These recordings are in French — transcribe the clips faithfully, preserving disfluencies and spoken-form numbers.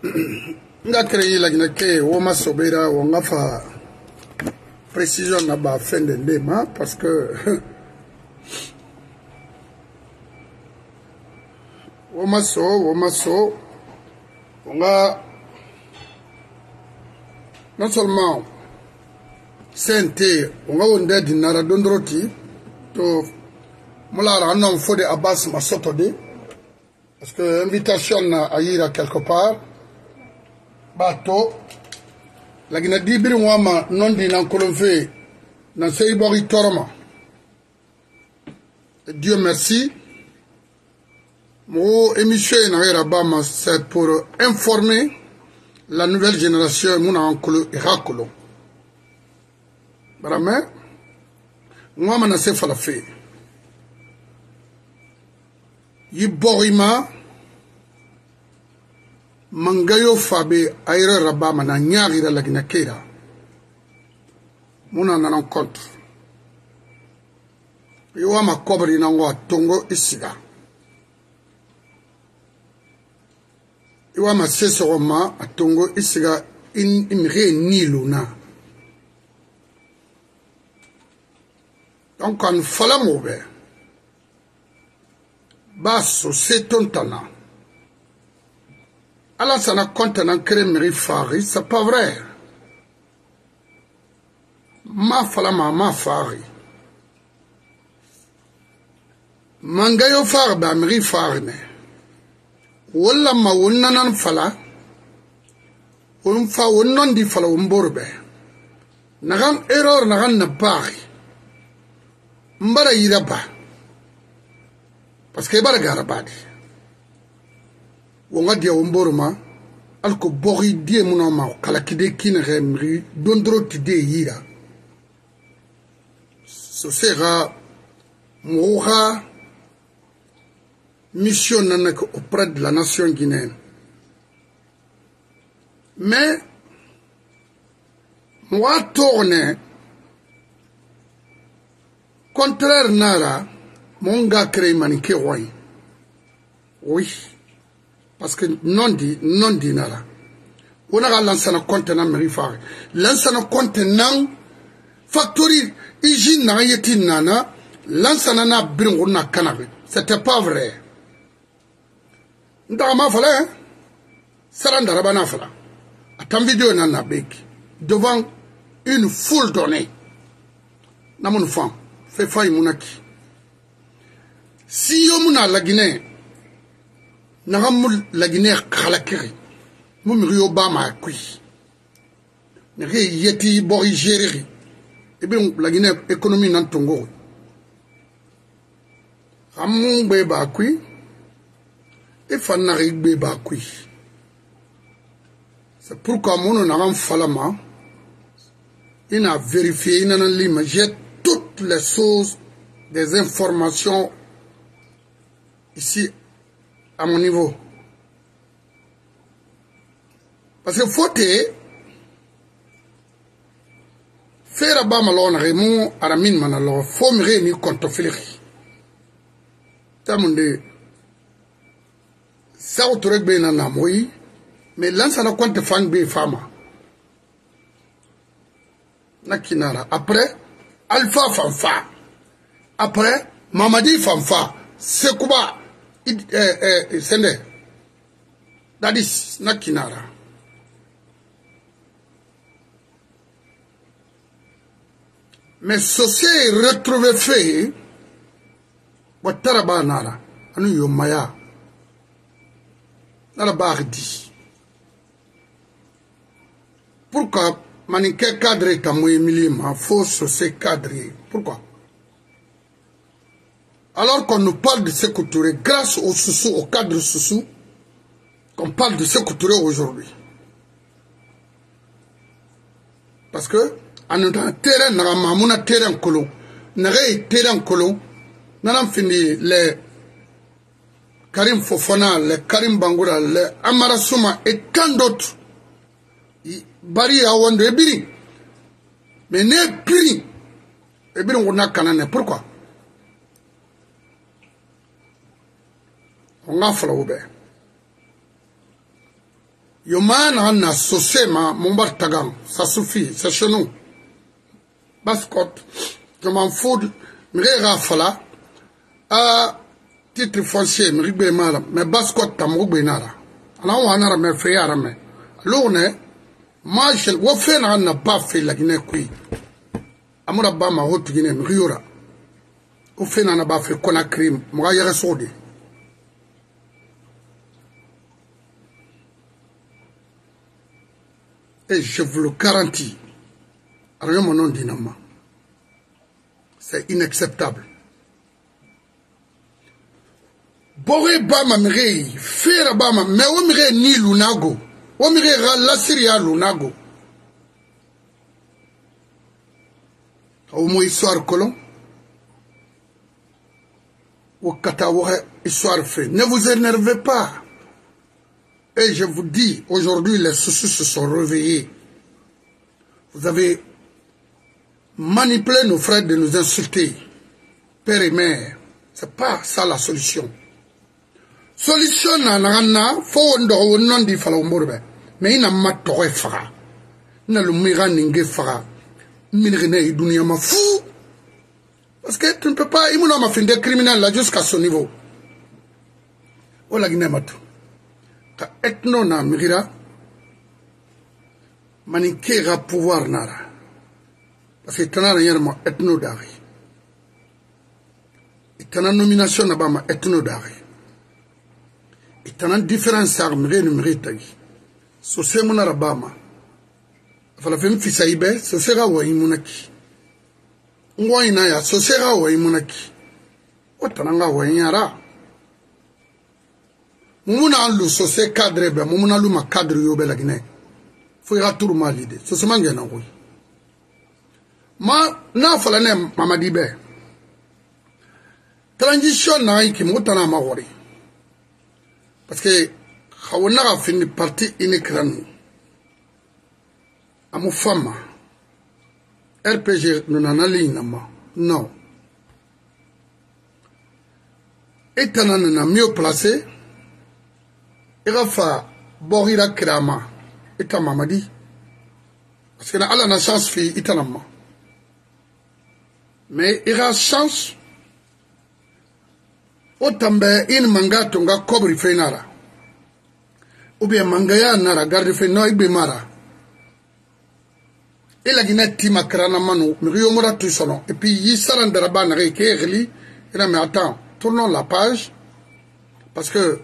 nga créé la gnake wo masobera wo ngafa précision na ba fin de ndema parce que wo maso wo maso nga non seulement sente nga wonde dinara dondroti to mulara non fode abbas masotode parce que invitation à ira quelque part bato la gina dibiri wama non di nan kolonfe nan sey bori toroma. Dieu merci. Mon émission est c'est pour informer la nouvelle génération mon ankolo irakolo. Barame moi mana se fala fe. Yi borima mangayo fabe ayre rabama na nyagira la ginakera. Muna na rencontre. Yo ma kobri na ngwa tongo isiga. Iwa ma seso ma atongo isiga in imre niluna. Donc on fala mobe. Basso c'est tontana. Alors ça n'a compte dans crémerie fari, c'est pas vrai. Ma fala ma ma fari. Mangayo far ba mri fari ne. Wala ma wonanan fala. Won fa wonon di fala womborbe. Nagan error nagan na bari. Mbara yiraba. Parce que bara garabadi. Wonga dia womborma alko bori die munoma kala kide kin remri dondro tide yira. Ce sera moura mission auprès de la nation guinéenne. Mais moi tourne contraire nara mon gars crée manique oui. Oui. Parce que non dit non dit nara. On a lancé un contenant mérifare. Lancé un contenant factory hygiène na yeti nana lancé un bringo na canapé. C'était pas vrai. Ndama fala saranda rabana fala. Attends vidéo nana beki devant une foule donnée. Na mon femme fait faille monaki. Si yo muna la Guinée nagamul la Guinée khalakiri mum rio bama kui ne yeti bori gérer et bien la Guinée économie nan tongo amun be ba kui et fanari be ba kui. C'est pourquoi mon nagam falama il a vérifié il a limagé toutes les choses des informations ici à mon niveau. Parce que faut faire à Bamalon, Raymond, Aramin Manalo, faut me réunir contre Félix. Tamunde, ça autour de Benana, oui, mais là, ça n'a compte fan B fama. Nakinara. Après, Alpha Fanfa. Après, Mamadi Fanfa. Sekouba. Eh, eh, Sende. That is Nakinara. Mais ceci est retrouvé fait. Wataraba nara. Anu yomaya. Nara dit. Pourquoi manique cadre tamoye milima faut ceci cadre? Pourquoi? Alors qu'on nous parle de ce couture, grâce au sous au cadre sous qu'on parle de ce couture aujourd'hui. Parce que, en un terrain, on a un terrain colo, on a un terrain colo, on a fini les Karim Fofana, les Karim Bangoura, les Amara Souma et tant d'autres. Bari Awando et Biri. Mais ne Biri. Et Biri, on a canane. Pourquoi? On a fait le Yomana na sosema Mombar Tagam. Ça suffit, c'est chez nous. Bascot, je m'en fous. Mire Rafala. À titre foncier, Mire Mala. Mais Bascot, Tamou Benara. Alors, on a me fait à me. L'one, moi, je ne fais pas fait la Guinée. Amoura Bama, Haute Guinée, Riora. Au fait, on a pas fait Conakry, moi, il y a Saudi. Et je vous le garantis, rien mon nom d'inama. C'est inacceptable. Boré Bama Mirei, Fera Bama, mais on mire ni Lunago, on mire la Syria Lunago. Au moins, histoire colon, au Kataoué, histoire fait. Ne vous énervez pas. Et je vous dis, aujourd'hui, les soucis se sont réveillés. Vous avez manipulé nos frères de nous insulter. Père et mère, ce n'est pas ça la solution. Solution, il faut non di fala umurbe. Mais il n'a pas de fara. Il n'a le mira n'ingé fara. Minrine et dunia ma fou. Parce que tu ne peux pas, il m'a fait des criminels là jusqu'à ce niveau. Oh la Guinée matou. Ka etno na migira manikera pouvoir nara parce que tanara yerma etno dari itana nomination na bama etno dari itana différence ar mire numire tagi so se munara bama fala fem fisaibe so sera wa imunaki ngwa ina ya so sera wa imunaki otananga wa yara Mumuna lu sose cadre be mumuna lu ma cadre yo be la Guinée fo ira tour ma lide so se mangena ko ma na fala ne mamadi be transition na ki mutana ma wori parce que xawna ga fini parti inikran amu fama R P G no na ligne ma non etana na mieux placé Irafa Borira Krama Ita Mamadi parce que Allah na chance fi itanama mais il a chance otambe in manga tonga kobri fenara ou bien mangaya nara garde fe no ibe mara et la Guinée tima krana manu miriyo mura tout solo et puis yi sarandara ba na ke reli ina mais attends tournons la page parce que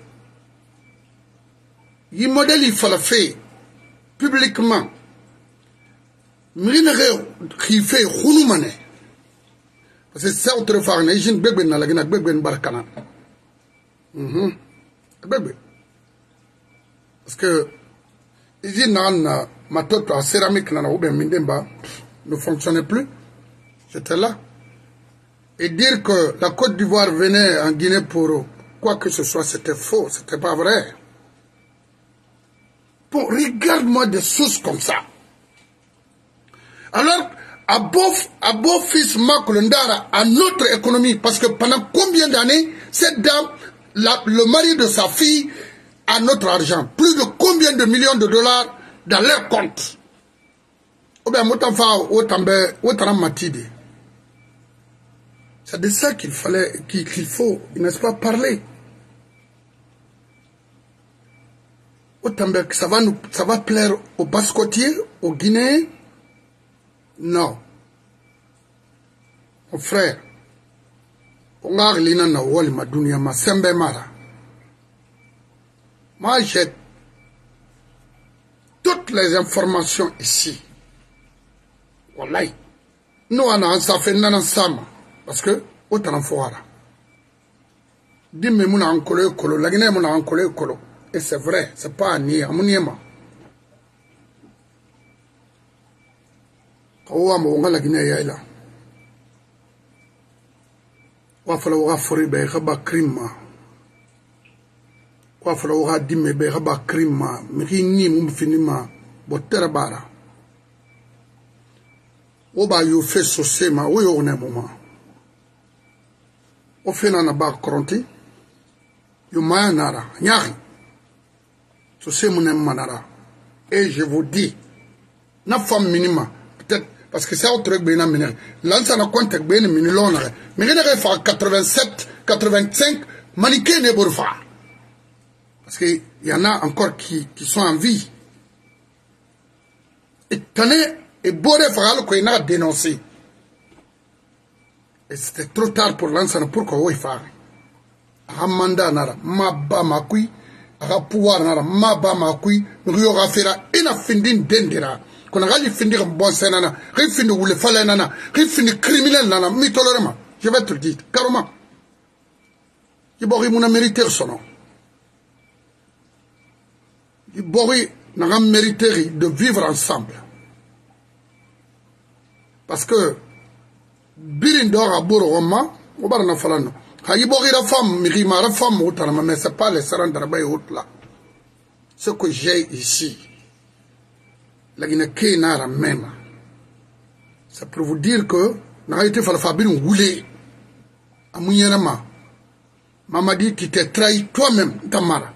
il modèle il fallait faire publiquement m'inère qui fait roulumane parce que c'est autre fois les jeunes bébés na la Guinée bébé barkana mhm bébé parce que ils n'ont ma toto à céramique na oubien mindemba ne fonctionnait plus j'étais là et dire que la Côte d'Ivoire venait en Guinée pour quoi que ce soit c'était faux c'était pas vrai. Bon, regarde-moi des choses comme ça. Alors, à beau, à beau fils Makulendara, à notre économie, parce que pendant combien d'années, cette dame, la, le mari de sa fille, a notre argent. Plus de combien de millions de dollars dans leur compte. C'est de ça qu'il fallait, qu'il qu'il faut, n'est-ce pas, parler. Ça va, nous, ça va plaire aux Bascotiers, aux Guinéens? Non. Mon frère, moi j'ai toutes les informations ici. Wallahi. Nous on a ça fait nan ensemble parce que autant en foara. Dimé mon en colo colo, la Guinée mon en colo colo. Et c'est vrai, c'est pas ni amuniema. Kawa mo ngala Guinée ya ila. Wa fala wa fori be khaba krima. Wa fala wa dimé be khaba krima, mi ni mum finima botera bara. Oba yo fait sosema, wo yo ne moment. O fena na ba kronti. Yo mayanara, nyari. So se munem manara. Et je vous dis, na femme minima, peut-être, parce que c'est un truc bien amené. L'ancien compte bien amené l'on a. Mais il y a quatre-vingt-sept, quatre-vingt-cinq, maniqué ne bourfa. Parce qu'il y en a encore qui, qui sont en vie. Et tenez, et Boré Faral qu'on a dénoncé. Et c'était trop tard pour l'ancien, pourquoi il fait. Ramanda nara, ma ba ma kui, aga pouvoir nara, ma ba ma kui, rio rafera, ina findin dendera. Qu'on a gali findir un bon sénana, rifini ou le fallait nana, rifini criminel nana, mitolérement. Je vais te le dire, carrément. Ibori mon mérité son nom. Ibori n'a mérité de vivre ensemble. Parce que, Birindor a Bouroma, au bar na falano. Ibori la femme, Mirima la femme, mais ce n'est pas les serrans d'arbaï haute là. Ce que j'ai ici, la Guinée n'a même. C'est pour vous dire que, n'a été fait le fabien roulé. À Mouyerama. Maman dit qu'il t'a trahi toi-même, Tamara.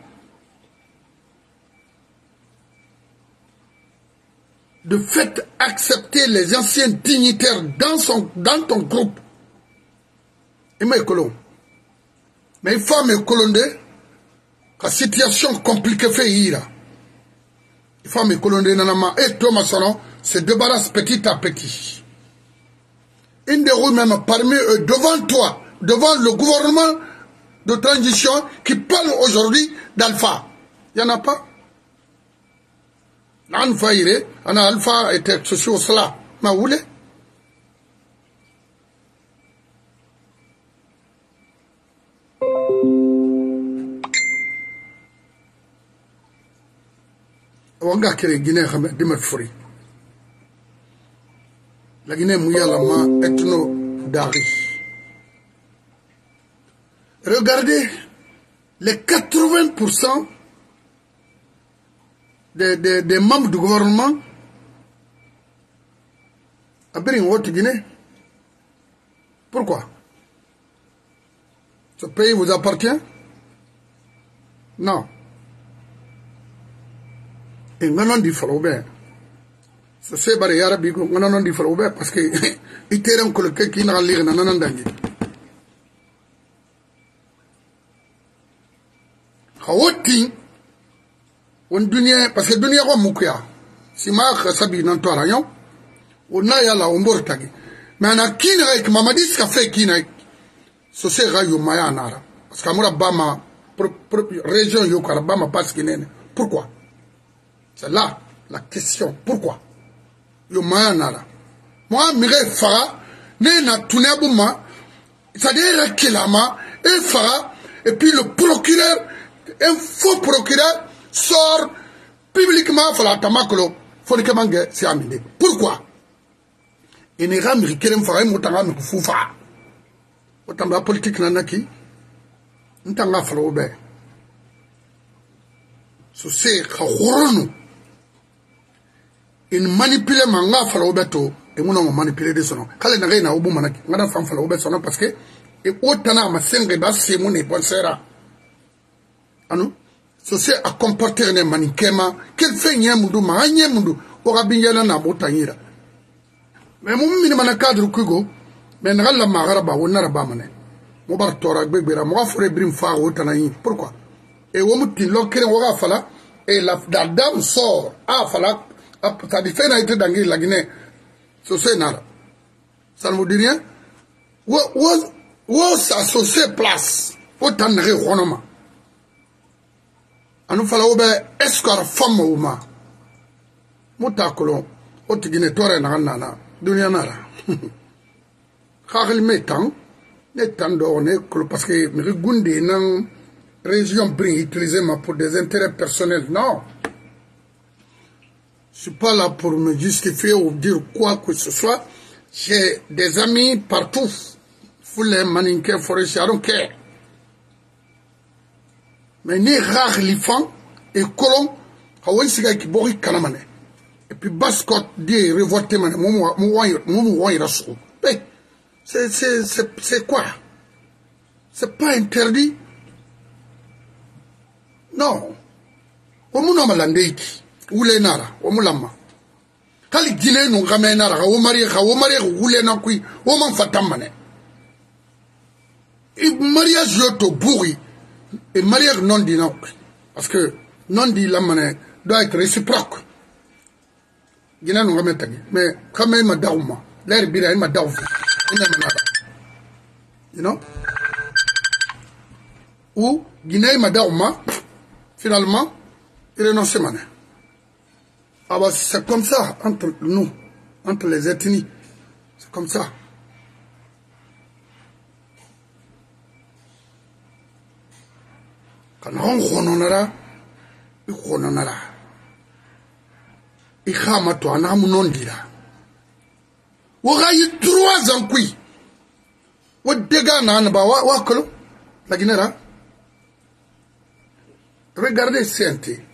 De fait, accepter les anciens dignitaires dans, son, dans ton groupe. Et moi, colon. Mais il faut me colonder. La situation compliquée fait ira. Il faut me colonder. Et Thomas Sono se débarrasse petit à petit. Une des roues même parmi eux, devant toi, devant le gouvernement de transition qui parle aujourd'hui d'Alpha. Il n'y en a pas. L'Alpha, il est, on a Alpha était sur cela. Mais où est? On a créé Guinée de Mefri. La Guinée Mouyalama ethno d'Ari. Regardez les quatre-vingts pour cent des, des, des membres du gouvernement à Guinée. Pourquoi? Ce pays vous appartient? Non. Et maintenant, il faut l'ouvrir. C'est ce que l'Arabe dit, maintenant, il faut l'ouvrir parce que il y a un collègue qui n'a pas lire dans un dangi. Hawati, on dunia, parce que dunia est moukia. Si ma sabi nan to rayon, on a ya la ombor tagi. Mais on a qui n'a que maman dit ce qu'a fait qui n'a. Ce c'est rayon maya nara. Parce que moi bama région yokara bama parce qu'il n'est. Pourquoi? C'est là la question. Pourquoi? Yo maya nara. Moi mire fara ne na tunabouma, c'est-à-dire kilama et fara et puis le procureur, un faux procureur sort publiquement fala tamakolo fonikement c'est amené. Pourquoi? Et ne ramri kerem fara mutanga mfufa. Otamba politique nanaki ntanga fala obe. So c'est khoronu. In manipuler manga fala obeto et mon on manipuler de son. Kale na reina obu manaki ngana fam fala obe son parce que et otana ma senge ba se mon e bonsera. Anu so c'est à comporter ne manikema quel fait nyamundu ma nyamundu orabinyana na motanyira. Mais mon mini mana cadre kugo mais ngala magaraba wonara ba mané. Mo bar tora gbegbera mo afore brim fa otanayi. Pourquoi? Et womuti lokere woga fala et la, la dame sort ah fala ça dit fait été dans la Guinée. C'est nada. Ça ne vous dit rien? Où où s'associer place autant de réunions. Anu fala obe escort femme ou ma. Mutakolo oti Guinée tore na nana dunia nara. Khagil metan netan do ne parce que me gunde nan région bring utiliser ma pour des intérêts personnels non. Je ne suis pas là pour me justifier ou dire quoi que ce soit. J'ai des amis partout. Vous les maninqués forestiers, I don't care. Mais ni rare l'ifan et colon, hawen siga qui bori kanamane. Et puis bascot dit révolté mané, mou mou wany rasou. C'est c'est c'est c'est quoi? C'est pas interdit. Non. Au moun amalandeiki. wule nara o mulama kali Guinée no game nara o mari ka o mari wule na kui o man fatamane e mariage yoto bouri et mariage non dit non parce que non dit la mané doit être réciproque Guinée no game tagi mais comme ma dauma l'air bira ma daou ina manaba you know ou Guinée ma dauma finalement il renonce mané ah bah c'est comme ça entre nous entre les ethnies c'est comme ça quand on honora il honora il khama to ana munon dira wo ga yi trois ans kui wo dega na ba wa wa kolo la Guinée. Regardez C N T.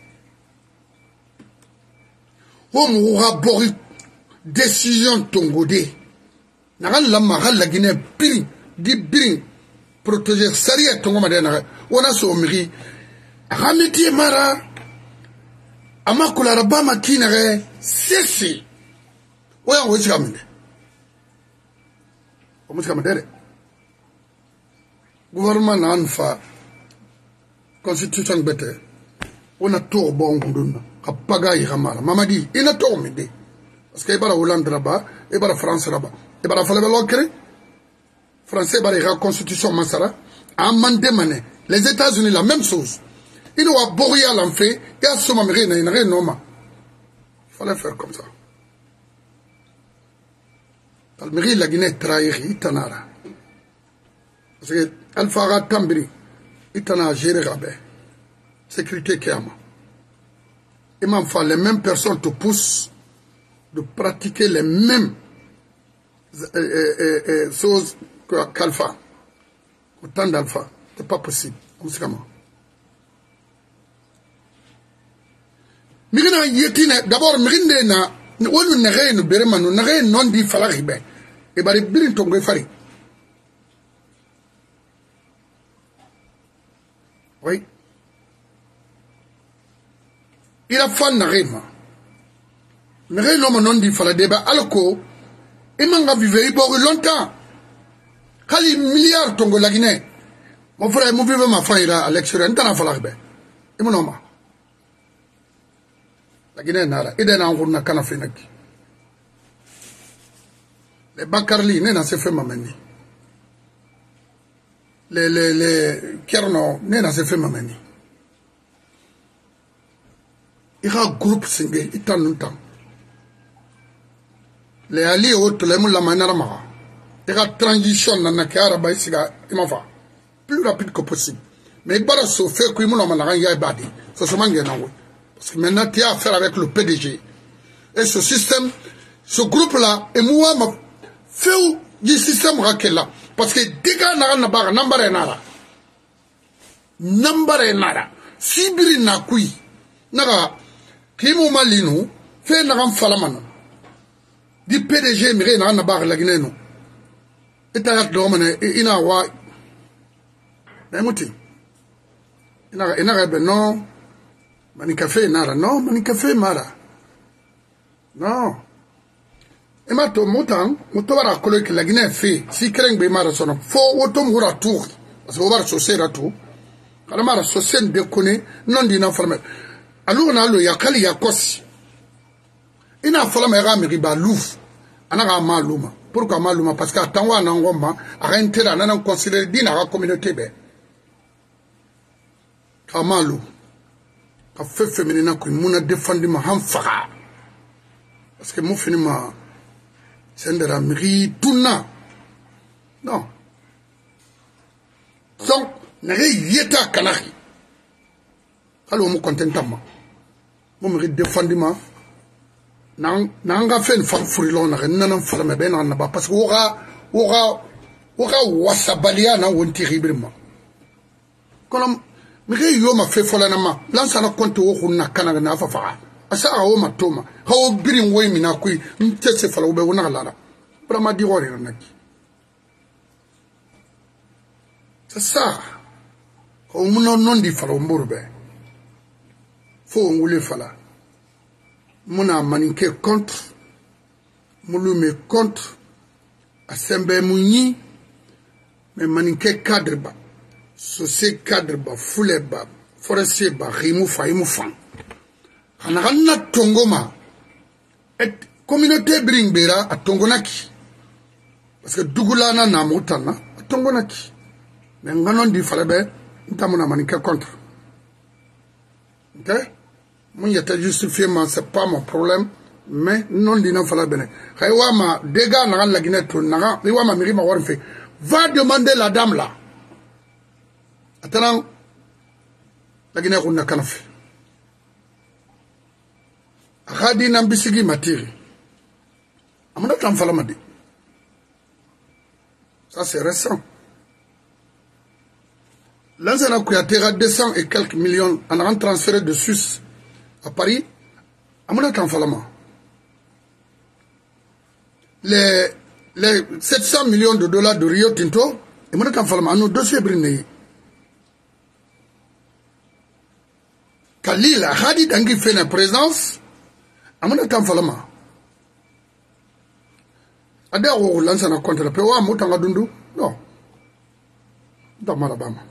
On aura boré décision tongodé. Nagal la magal la Guinée piri di birin protéger sariya tongo madena. On a so miri. Ramiti mara amakula rabama kinare sesi. Oya wo chikamende. O muchikamende. Gouvernement anfa constitution bete on a tout bon gunduna ka pagayi kamara mamadi ina to mede parce que ibara Hollande raba ibara France raba ibara fala belokre français bara la constitution masara amande mané les États-Unis la même chose il doit boria l'enfait et à ce moment rien rien noma il fallait faire comme ça Almeri la Guinée trahir tanara parce que Alpha Tambri itana gérer rabais sécurité kiama et m'en faut les mêmes personnes te poussent de pratiquer les mêmes euh, euh, euh, choses qu'Alpha autant d'Alpha c'est pas possible comment mirina yetine d'abord mirinde na wonu nere no berema no nere non di fala ribe e bari birin to ngoy fari oui il a fait narema nere no non di fala deba alko e manga vivre i boru longtemps kali milliard tongo la Guinée mon frère mon vive ma frère à l'extérieur ntana fala ribe e mo noma la Guinée nara ida na ngurna kana fenaki les Bakarli ne na se fait mameni les les les Kerno ne na se fait mameni il y a un groupe singe itan nuntam les alliés autres les moulla manara ma il y a transition na kara ba isiga imafa plus rapide que possible mais il bara so fait que moula manara ya badi so so mangé na wo parce que maintenant tu as affaire avec le P D G et ce système ce groupe là et moi ma fait du système raquel là parce que dega na na ba number nara number nara sibiri na kui naga kimo malinu fait na ram falamana du P D G mire na na ba la Guinée no eta do mane ina wa na muti ina ina ga non mani café nara non mani café mara non e ma to motan moto bara kolo ki la Guinée fait si kreng be mara sono fo woto mura tour parce que obar so sera tout kana mara so sen de kone non di na former alu na lo ya kali ya kosi ina fala me ga mi ba louf ana ga maluma pourquoi maluma parce que tanwa na ngomba a intérêt na nan considérer dina ga communauté be kamalu ka fait féminin ko muna défendre ma hanfara parce que mon finima c'est de la mairie tuna non donc nare yeta kanaki alors mo contentama mo me défendre ma nan nanga fait une femme furilo na nan fala me ben na ba parce que ora ora ora wasabalia na won terriblement comme mire yo ma fe fola na ma lansa na konto wo hunna kana na fafa asa awo matoma hawo birin wo mi na kui ntese fala wo be wona lara brama di wori na ki c'est ça ko muno non di fala mburbe fo ngule fala muna maninke contre mulume contre asembe munyi mais maninke cadre ba socié cadre ba foule ba forestier ba rimu fa imu fan kana kana tongoma et communauté bring bera a tongonaki parce que dugulana na mutana a tongonaki mais nganon di falebe ntamuna maninke contre. OK? Moi, il était justifié, mais ce n'est pas mon problème. Mais non, il n'a pas de ma dégâts, n'a la Guinée, n'a ma mairie m'a fait. Va demander la dame là. Attends, la Guinée, on n'a qu'à faire. Radi Nambisigi Matiri. Amana Tamfalamadi. Ça, c'est récent. L'ancien Kouyaté deux cents et quelques millions en a transféré de Suisse à Paris. Amana Tamfalama. Les, les sept cents millions de dollars de Rio Tinto, Amana Tamfalama, nos dossiers brinés. Khalil Hadi Dangi fait la présence, Amana Tamfalama. Adao l'ancien contre la Pewa, Moutanga Dundu? Non. Dans Malabama.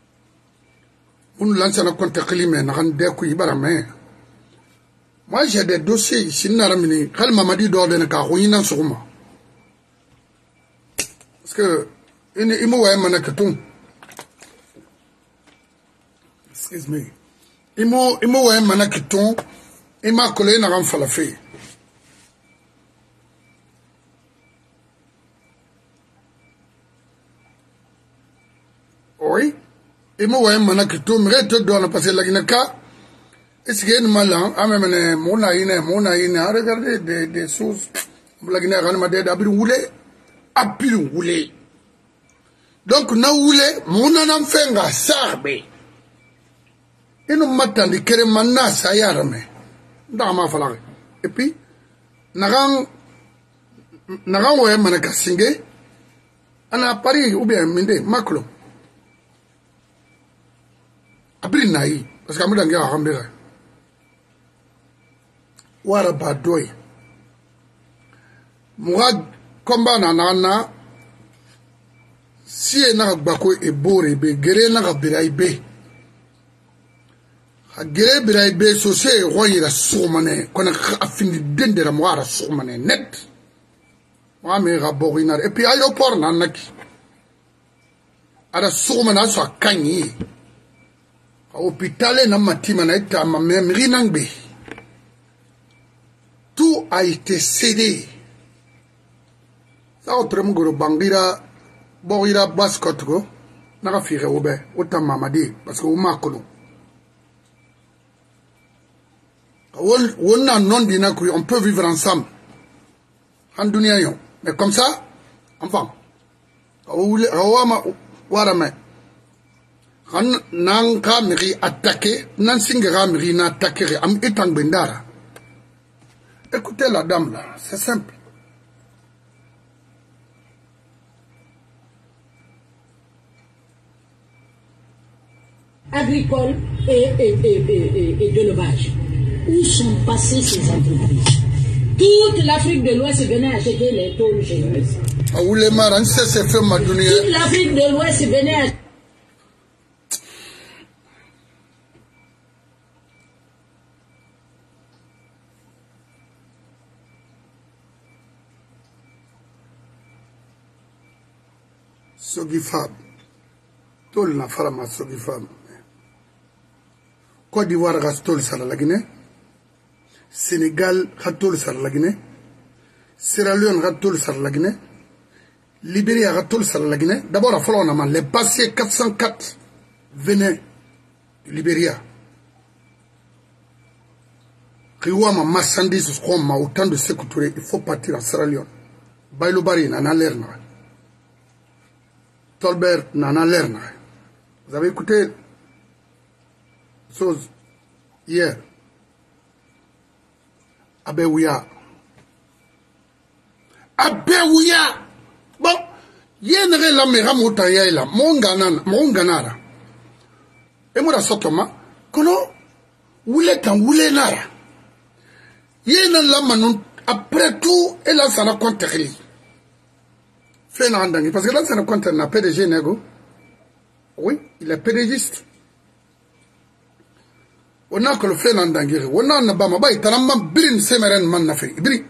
On lance un compte climat, moi j'ai des dossiers ici, Naramini, Kal Mamadi d'ordre Karouina sur moi. Parce que, il m'a manakaton. Excuse me. Il m'a manakaton, il m'a collé un ram falafé. Oui. Et moi, je suis tout le monde parce que la Guinée, est-ce qu'il y a un malin, à même mon aïne, mon aïne, à regarder des, des choses. La Guinée, elle m'a dit d'abord rouler, à plus rouler. Donc, na rouler, mon anam fait un sarbe. Et nous m'attendons que les manas, ça y a mais dans ma falare. Et puis, naran, naran, ouais, manaka singé, on a Paris ou bien Minde, Macron. Abri naï, parce que je suis un peu de Wara Badoy. Mourad combat nanana. Si n'a bako e bore be, gere n'a biraïbe. Gere biraïbe, so c'est roi la sourmane, qu'on a fini d'ende la moire sourmane net. Moi, mais raborina. Et puis, aéroport nanaki. À la sourmane, soit kagné. Hôpital na matima na ita ma memri nangbe. Tout a été cédé. Ça autre mugoro bangira borira baskotgo na ka fire obe autant mamadi parce que o makolo. On on a non dina ku on peut vivre ensemble. En dunia yo. Mais comme ça enfin. O o ma warame. Nan ka miri attaqué, nan singera miri na attaqué, am etang bendara. Écoutez la dame là, c'est simple. Agricole et, et, et, et, et d'élevage. Où sont passées ces entreprises? Toute l'Afrique de l'Ouest venait acheter les tôles chez nous. Toute l'Afrique de l'Ouest venait acheter. Sogifab, tol na farama Sogifab. Côte d'Ivoire rastol sara la Guinée, Sénégal ratol sara la Guinée, Sierra Leone ratol sara la Guinée, Libérie ratol sara la Guinée. D'abord à Folonama, les bassiers quatre cent quatre venaient du Libéria. Riwama marchandise ma autant de sécurité, il faut partir à Sierra Leone. Bailo Bari n'en l'air. Tolbert n'en a l'air. Vous avez écouté chose hier. Abewuya. Abewuya. Bon, yenere la mera motaya la monganana, monganara. Et moi la sotoma, kono wule tan wule nara. Yéna la manon, après tout, elle a sa compte. Fait n'andangi, parce que là, ça ne compte n'a P D G nego. Oui, il est pédégiste. On a que le fait n'andangi. On a un bama, bah, il t'a la main, brin, semeren, man, na fait. Brin.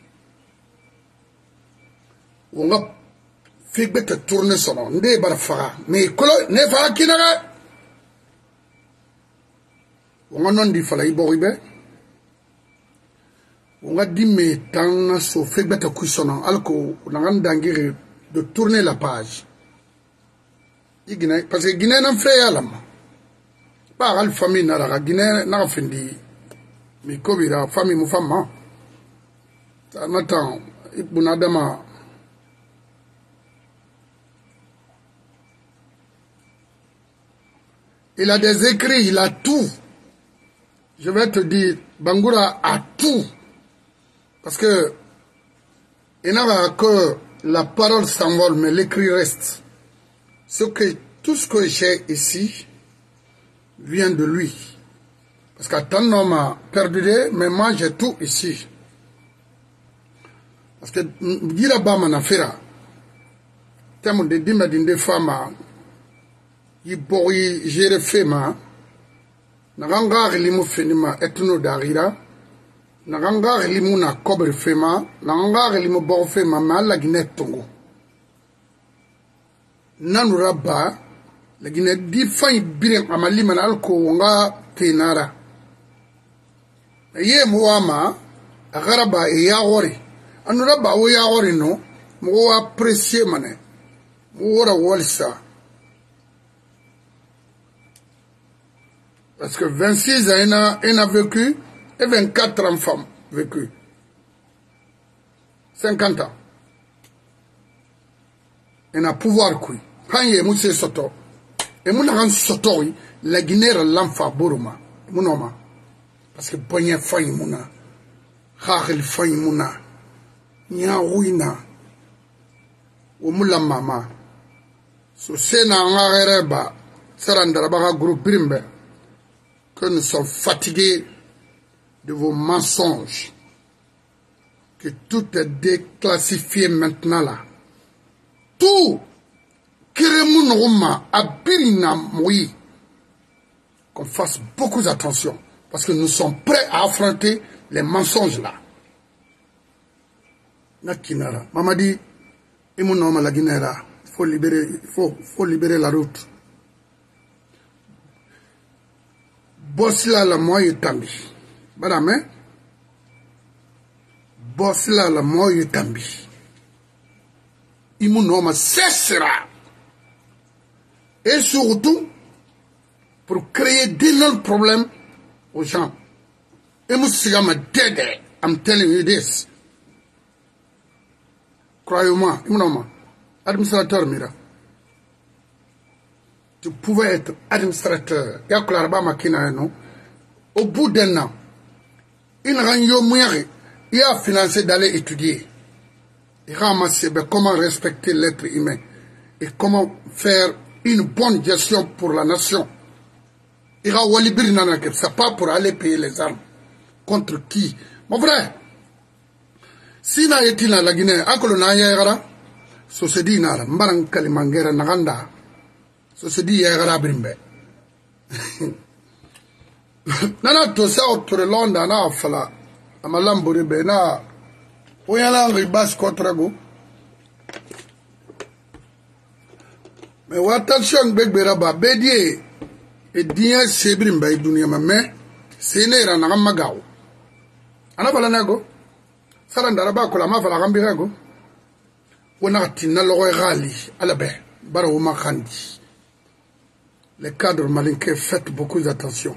On a fait bête tourner son nom. Ndé barafara. Mais, kolo, ne fara kinara. On a non dit fala iboribe. On a dit mais tant so fait bête coussonnant. Alco, on a un dangiri de tourner la page. Parce que Guinée n'a fait à l'âme. Pas la famille n'a la Guinée n'a fait dit. Mais comme il a famille mou femme. Ça m'attend. Il a dama. Il a des écrits, il a tout. Je vais te dire, Bangoura a tout. Parce que il n'a pas que la parole s'envole, mais l'écrit reste. Ce que, tout ce que j'ai ici vient de lui. Parce qu'à tant d'hommes a perdu, mais moi j'ai tout ici. Parce que Gira Bama n'a fait là. Tellement de dîmes d'une femme, il pourrait gérer fait ma. Naganga limu finima etno darira. Naganga limu na kobre fema. Naganga limu bo fema ma la Guinée tongo. Nanu rabba la Guinée di fay birem amali man alko wonga tenara. Ye muama agaraba e yawori. Anu rabba o yawori no mo apprécier mané. Mo wora wolsa. Parce que vingt-six ans, il a, il a vécu, et vingt-quatre ans, femmes vécu. cinquante ans. Il a pouvoir, quoi. Quand il est moussé soto, et mon grand soto, la Guinée, l'enfant, bourma, mon homme. Parce que bonne faille, mouna. Rachel faille, mouna. Nya ouina. Ou moula mama. So, c'est na ngareba, sarandarabaga groupe brimbe. Que nous sommes fatigués de vos mensonges, que tout est déclassifié maintenant là. Tout, qu'on fasse beaucoup d'attention, parce que nous sommes prêts à affronter les mensonges là. Nakinara, maman dit, il faut libérer, faut, faut libérer la route. Bossila la moye tambi. Madame, Bossila la moye tambi. Imunoma cessera. Et surtout, pour créer d'énormes problèmes aux gens. Et Moussigama dead. I'm telling you this. Croyez-moi, Imunoma, administrateur Mira. Tu pouvais être administrateur. Au bout d'un an, il a financé d'aller étudier. Il a ramassé comment respecter l'être humain et comment faire une bonne gestion pour la nation. Il a walibir nanake, c'est pas pour aller payer les armes. Contre qui? Mon frère, si na été dans la Guinée, à Colonna Yagara, so se dit nara, Mbarang Kalimangera Naganda. So se dit yagara brimbe. Nana to sa autour Londres na fala. Amalamburi be na. Oyala ribas kontrago. Mais wa attention begbera ba bedie e dien sebrimbe dunia mame. Senera na magaw. Ana bala nago. Sara ndara ba kola ma fala gambirago. Wona tinna logo gali ala be. Bara wuma khandi. Les cadres malinqués, faites beaucoup d'attention.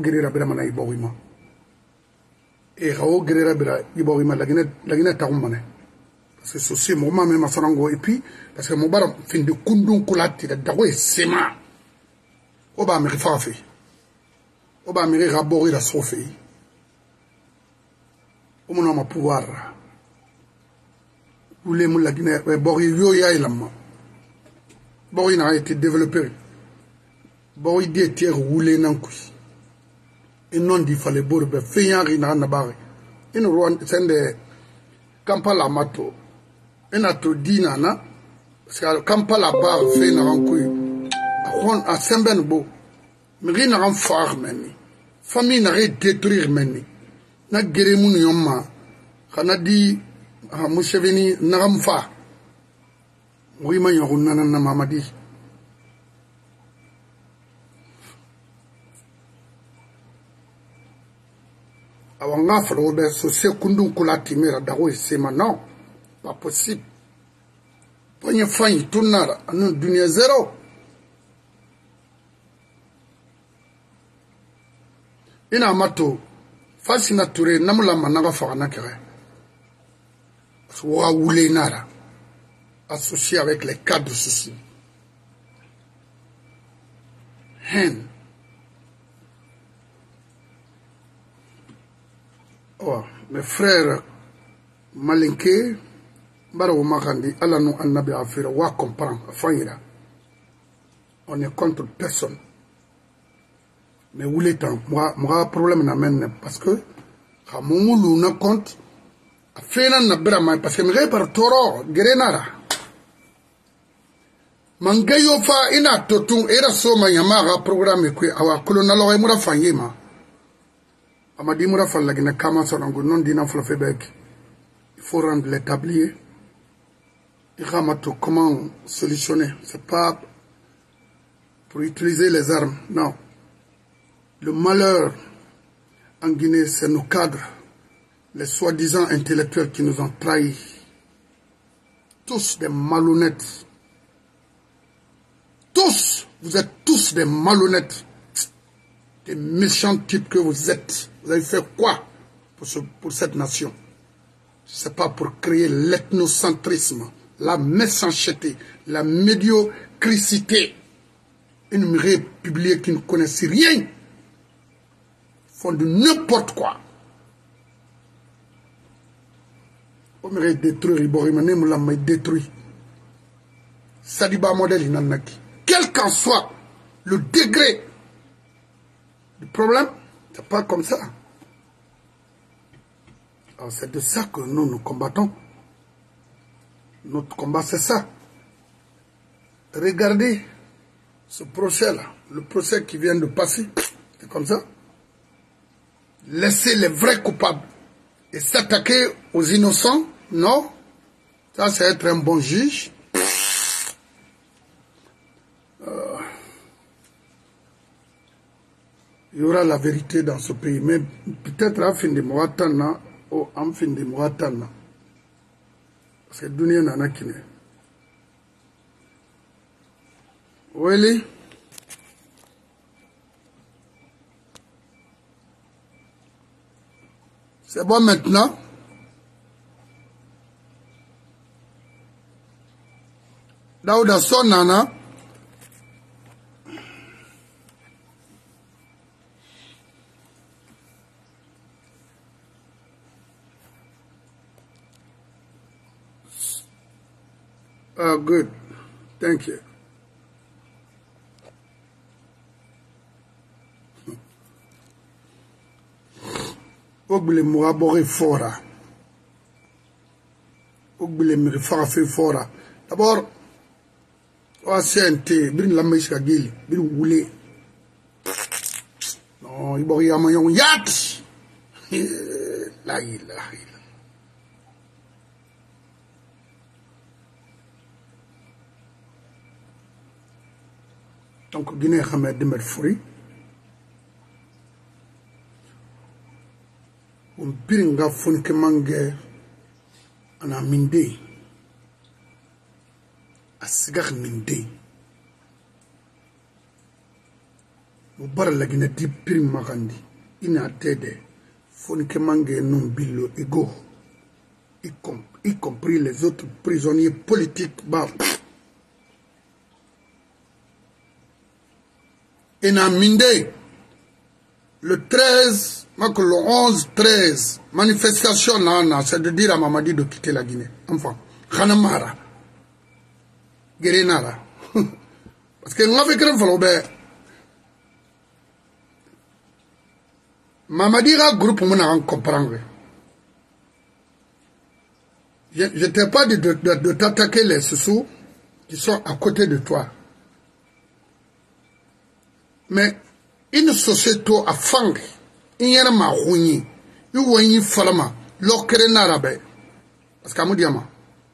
Et Rao Guerrera Iborima, la Guinée, la Guinée Taroumane. Parce que c'est mon maman, ma farango, et puis, parce que mon bar fin de Kundun Kulati, de Dawe Sema. Oba Miri Fafi. Oba Miri Rabori la Sophie. Au mon nom pouvoir. Vous voulez la Guinée, Bori Yoya Ilama. Bori n'a été développé. Bon, il dit que roulé nan kui. Et non dit fallait bourbe, fayant rina nabare. in Rwanda sende Kampala mato ina to dina na parce Kampala ba fe na rankuy on a semben bo mi na ran far meni famille na re détruire meni na geremu ni yomma kana di Museveni na ram fa oui ma yon na na mamadi awanga falo be so sekundun kula timera dawo sema non pas possible pogne fany tunara anu dunia zéro ina mato fasina ture namula managa fakana kere soit oulé nara associé avec les cas de souci haine. Oh, mes frères malinké baro makandi ala no annabi afira wa comprendre afira on est contre personne mais où les temps moi moi problème na men parce que xamumulu na compte afena na brama parce que me par toro grenara mangayo fa ina totun era soma yamara programme ko awa kolonalo e mura fanyema amadi mura falla gina kama sonango non dina flo febek il faut rendre les tabliers et ramato comment solutionner c'est pas pour utiliser les armes non le malheur en Guinée c'est nos cadres les soi-disant intellectuels qui nous ont trahis tous des malhonnêtes tous vous êtes tous des malhonnêtes des méchants types que vous êtes. Vous avez fait quoi pour, ce, pour cette nation? Ce n'est pas pour créer l'ethnocentrisme, la méchanceté, la médiocrité. Une république qui ne connaissent rien. Ils font de n'importe quoi. On m'a détruit, Iborimane m'a m'a détruit. Sadiba modèle inanaki. Quel qu'en soit le degré. Le problème, c'est pas comme ça. C'est de ça que nous nous combattons. Notre combat, c'est ça. Regardez ce procès-là, le procès qui vient de passer, c'est comme ça. Laisser les vrais coupables et s'attaquer aux innocents, non. Ça, c'est être un bon juge. Il y aura la vérité dans ce pays, mais peut-être à la fin de Mouatana ou en fin de Mouatana. Parce que Dunia n'en a qu'une. Oui, c'est bon maintenant. Daouda Sonana. Oh, good. Thank you. Ogbile moabore fora. Ogbile me farafe fora. D'abord, O C N T, bin la meishka gili, bin wule. Non, ibori amayon yat. La ilaha. Donc, Guinée Hamed de Merfouri. On piringa funke mange ana minde. A sigar minde. On bar la Guinée di piring magandi. Ina tede. Funke mange non billo ego. Y compris les autres prisonniers politiques. Bah. Et dans Minde, le treize, le onze treize, manifestation, c'est de dire à Mamadi de quitter la Guinée. Enfin, Khanamara, Guérénara. Parce que nous avons fait un Mamadi a un groupe pour nous comprendre. Je ne t'ai pas dit de, de, de t'attaquer les sous qui sont à côté de toi. Mais une société a fang, il y a ma rougni, il y a une falama, l'okere n'arabe. Parce qu'à Moudiama.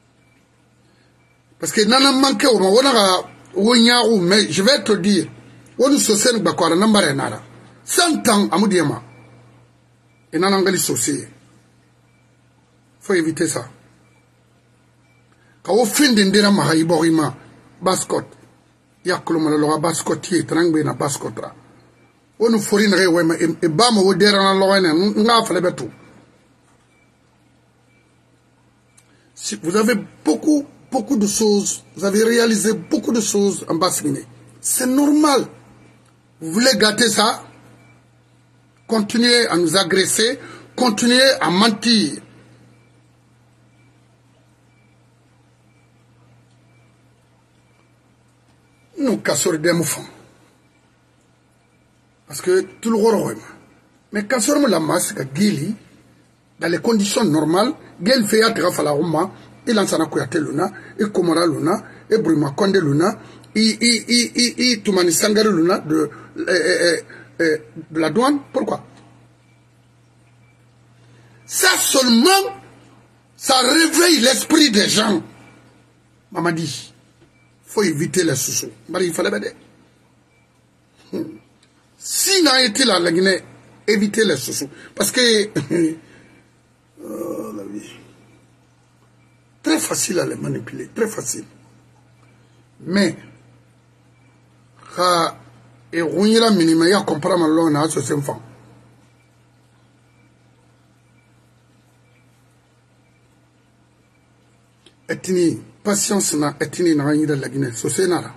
Parce que nana manqué au moment où on a ou mais je vais te dire, on se sait que quoi n'a pas nara. Cent ans à Moudiama. Et nana angali socié. Faut éviter ça. Quand on fin d'indira mahaïborima, bascot, yakuluma le bascotier, trangbe na bascotra. On nous fourrinerait, ouais, mais et bam au derrière la loine, n'a pas le tout. Si vous avez beaucoup, beaucoup de choses, vous avez réalisé beaucoup de choses en Basse-Guinée. C'est normal. Vous voulez gâter ça, continuez à nous agresser, continuez à mentir. Nous cassons des moufons. Parce que tout le monde, mais cassons la masse, Gili, dans les conditions normales, Gel fait à Trafala Roma, il en s'en a couillé Luna, et Komora Luna, et Bruma Konde Luna, et Toumani Sangare Luna de, de la douane. Pourquoi? Ça seulement, ça réveille l'esprit des gens. Maman dit. Il faut éviter les sous-sous. Il fallait m'aider. Si n'a été là, la Guinée, éviter les sous-sous. Parce que, oh, la vie. Très facile à les manipuler, très facile. Mais, quand et on y a minimum, il y a comprendre l'on a ce enfant. Etini, patience na etini na yida la Guinée, so c'est nara.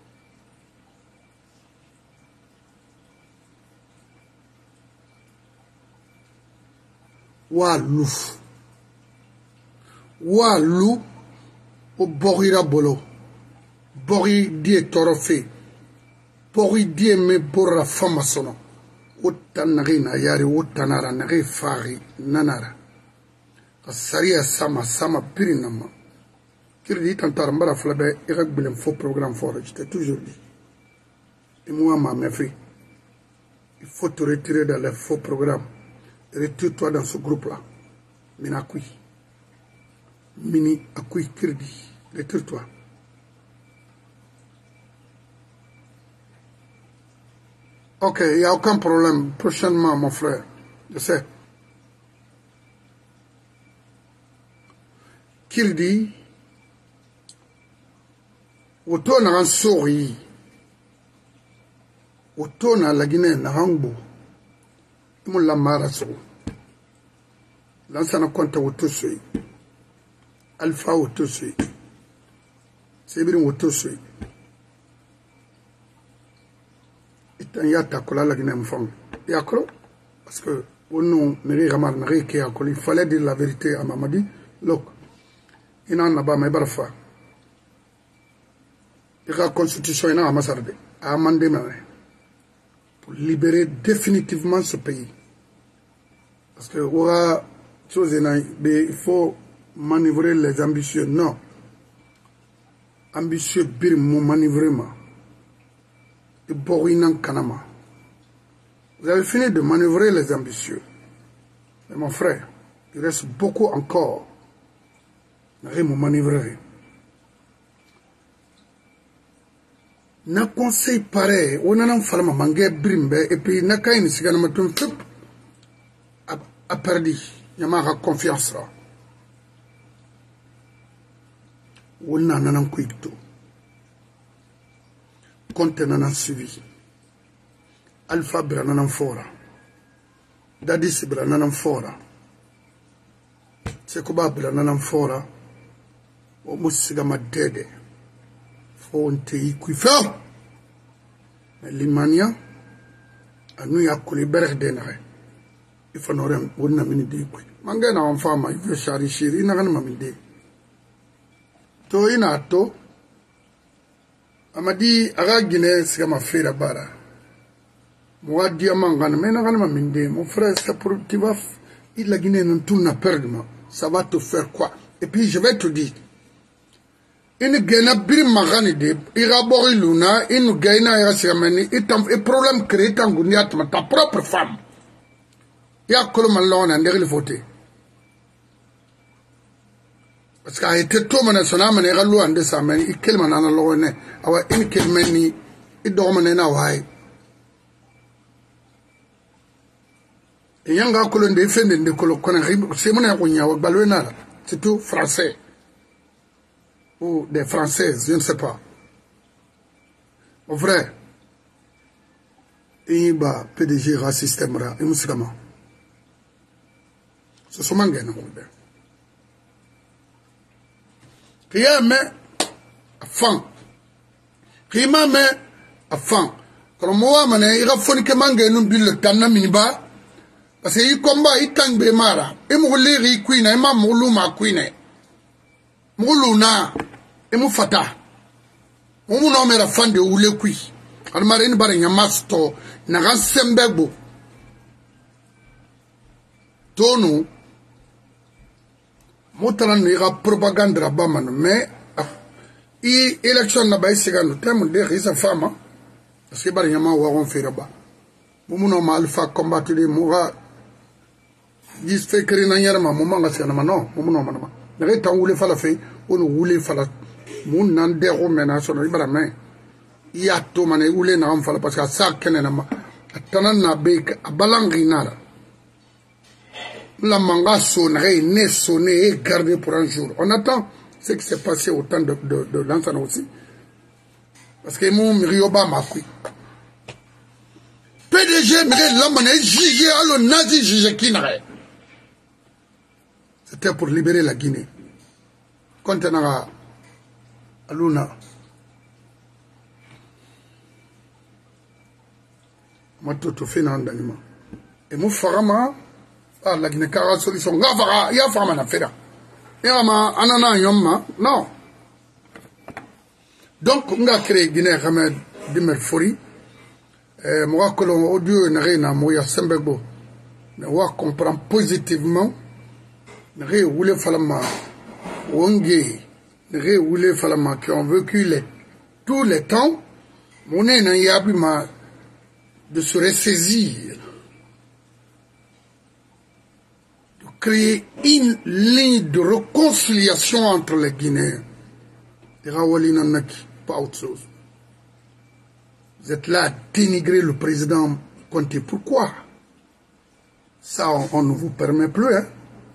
Wa louf. Wa lou o borira bolo. Bori die torofe. Bori die me borra fama sono. O tanari na yari o tanara nare fari nanara. Asaria sama sama pirinama. Kirdi tantar mbara flabe irek bilem faux programme fort. Je t'ai toujours dit. Et moi ma méfie. Il faut te retirer dans les faux programmes. Retire-toi dans ce groupe-là. Mina kui. Mini akui kirdi. Retire-toi. Ok, il n'y a aucun problème. Prochainement, mon frère. Je sais. Kirdi. Auto na sori. Auto na la Guinée na hangbo. Mon la maraso. Lansana konta auto soi. Alpha auto soi. Sebiri auto soi. Itanyata kola la Guinée m'fang. Yakro parce que au nom meri ramal meri qui a il fallait dire la vérité à Mamadi. Look. Ina na ba mai barfa. La constitution est à amender pour libérer définitivement ce pays. Parce que il faut manœuvrer les ambitieux. Non. Ambitieux, bir mon manœuvrement. Et Borinan Kanama. Vous avez fini de manœuvrer les ambitieux. Mais mon frère, il reste beaucoup encore. Vous manœuvrer. Na conseil pareil, on a un falma mangé brimbe, et puis na kaini sigana matum fip a perdu. Yamara confiance là. On a un kuito. Compte nanan suivi. Alpha bra nanan fora. Dadis bra nanan fora. Sekoba bra nanan fora. O musigama dede. Fonte ikuifao limania anu ya kulibere denare ifanore wonna mini de ku manga na mfama ife shari shiri ina kana maminde to ina to amadi aga gine siga mafera bara mwadi amanga na mena kana maminde mon frère c'est pour tu vas il la Guinée non tout n'a perdre ça va te faire quoi Et puis je vais te dire, une gaina bir magani de irabori luna, une gaina irasiamani, et problème créé tangunia ta propre femme. Il y a colomallon en derrière le voté. Parce qu'il a été tout mon son âme et ralou en décembre, il kill man en alone, our in kill many, it dominate why. Et yanga colon défendent de colocon, c'est mon agonia ou baluena, c'est tout français. Ou des françaises, je ne sais pas. Au vrai, il y a P D G raciste, et musulman. Ce sont les gens qui ont mis à fond. Qui ont mis à fond. Quand moi, il a fallu que je nous dise le temps de parce que il combat, il tang be mara. Il m'a dit qu'il queen, il m'a moulu ma queen. Moulu na, il m'a fata. On m'a nommé la fan de oule kui. Al marine barre un masto, n'a rien sembego. Tono. Motalan ira propagande rabamano mais i election na bay sigano tem de risa fama parce que bari nyama wa on fera ba muno ma alpha combattre de moura gis fe kri na nyarma mo manga sana no muno ma ma de ta wule fala fe on wule fala mun nan de ro mena sono ibara men ya to mané wule na am fala parce que ça kenena ma tanan na be balangi nara la manga sonnerait, né sonné et gardé pour un jour. On attend ce qui s'est passé au temps de, de, de Lansana aussi. Parce que mon Rioba m'a pris. P D G, mais l'homme est jugé, alors nazi jugé qui n'aurait. C'était pour libérer la Guinée. Quand on a à Luna, moi tout fait dans l'animation. Et mon farama, la Guinée car solution gavara ya fama na fera ya ma anana yomma non donc on a créé Guinée Hamed Dimer Fori euh moi que l'on audio na rena moya sembego mais on comprend positivement ne ré voulait falama wongé ne ré voulait falama qui ont vécu les tous les temps mon na yabima de se ressaisir, créer une ligne de réconciliation entre les Guinéens. Et Rawali Nanaki, pas autre chose. Vous êtes là à dénigrer le président Conté. Pourquoi? Ça, on, on ne vous permet plus. Hein?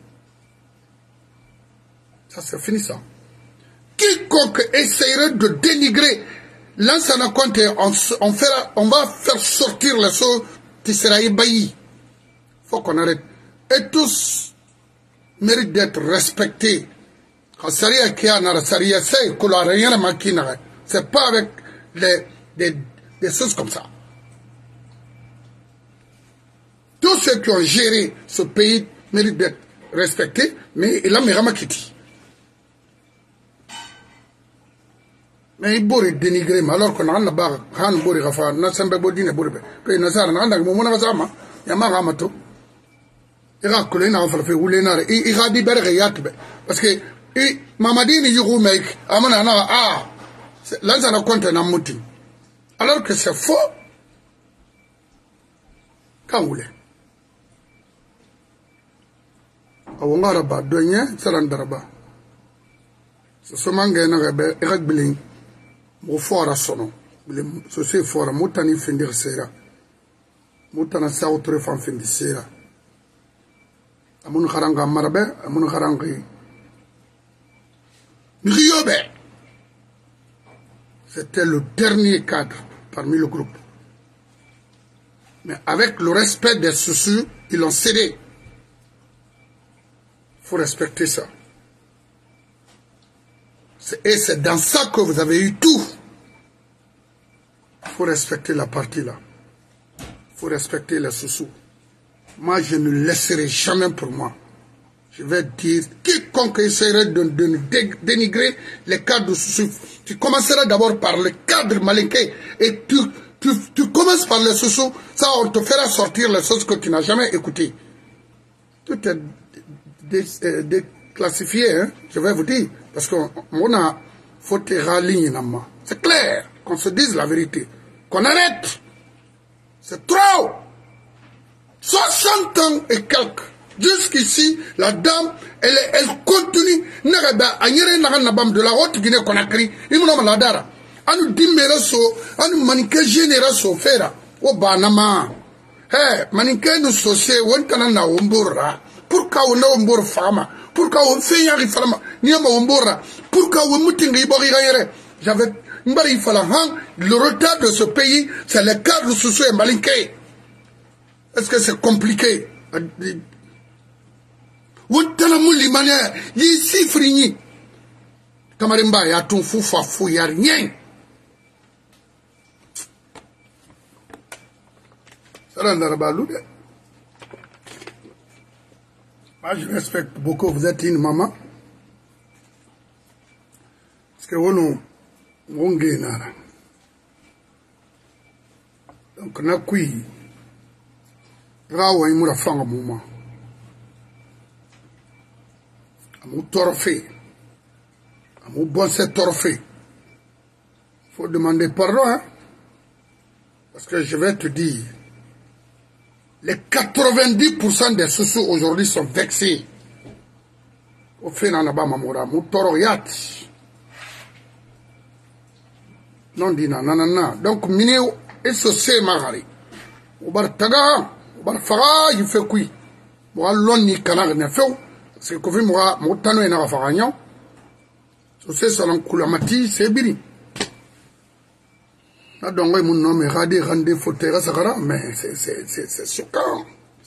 Ça, c'est fini ça. Quiconque essayerait de dénigrer Lansana Conté, on, on, on va faire sortir les choses qui sera ébahi. Il faut qu'on arrête. Et tous mérite d'être respecté. C'est pas avec les, des, des choses comme ça. Tous ceux qui ont géré ce pays méritent d'être respectés, mais il a mis Ramakiti. Mais il bourre dénigrer, alors qu'on a un bar, Han Bourre Rafa, Nassembe Bodine Bourbe, puis Nazar, Nanda, Momona Zama, Yamaramato. Il a collé dans le fait rouler dans il a dit parce que Mamadine Yuru make Amana ah là ça n'a compte un mouti alors que c'est faux quand vous voulez on a rabat donné salandaraba ce sont mangena rebe irak biling mo fora sono ce c'est fora mutani findir sera mutana sa autre fan findir sera Amun Haranga Marabe, Amun Harangi Riobe. C'était le dernier cadre parmi le groupe. Mais avec le respect des soucis, ils l'ont cédé. Il faut respecter ça. Et c'est dans ça que vous avez eu tout. Il faut respecter la partie là. Il faut respecter les soucis. Moi, je ne laisserai jamais pour moi. Je vais dire, quiconque essaierait de, de dénigrer les cadres sous tu commenceras d'abord par le cadre malinqué et tu, tu, tu commences par les sous ça on te fera sortir les choses que tu n'as jamais écoutées. Tout est dé, dé, classifié, hein, je vais vous dire. Parce qu'on a fauté raligne. C'est clair, qu'on se dise la vérité. Qu'on arrête. C'est trop. soixante ans et quelques. Jusqu'ici, la dame, elle, elle continue. De la haute Guinée-Conakry. Il me nomme la dara. Anu dimera so, anu manike général so fera. O banama. Hey, manike nous sosé, wantana na ombora. Pourquoi on a ombora fama? Pourquoi on fait yari fama? Niama ombora. Pourquoi on mutinga ibori gayere? J'avais, mbari falahan, le retard de ce pays, c'est le cadre sociaux et malinke. Est-ce que c'est compliqué? Wantana mouli manière, yisi frini. Tamarimba, y'a ton fou fafou, y'a rien. Moi, je respecte beaucoup, vous êtes une maman. Parce que vous, vous êtes donc, on a qui rawa imura fanga moment. Amu torfé. Amu bon c'est torfé. Faut demander pardon, hein. Parce que je vais te dire, les quatre-vingt-dix pour cent des sociaux aujourd'hui sont vexés. Au fait, on a pas mamora, moutoro yat. Non, dina, nanana. Donc, mine et socié magari. Ou bar taga, ou bar fara, il fait quoi? Moi, l'on ni canard ne fait. C'est que vous m'aurez moutano et n'a pas faragnon. Socié, ça l'encoulomati, c'est biri. Donc, mon nom est Radé, Randé, Fotera, Sakara, mais c'est choquant.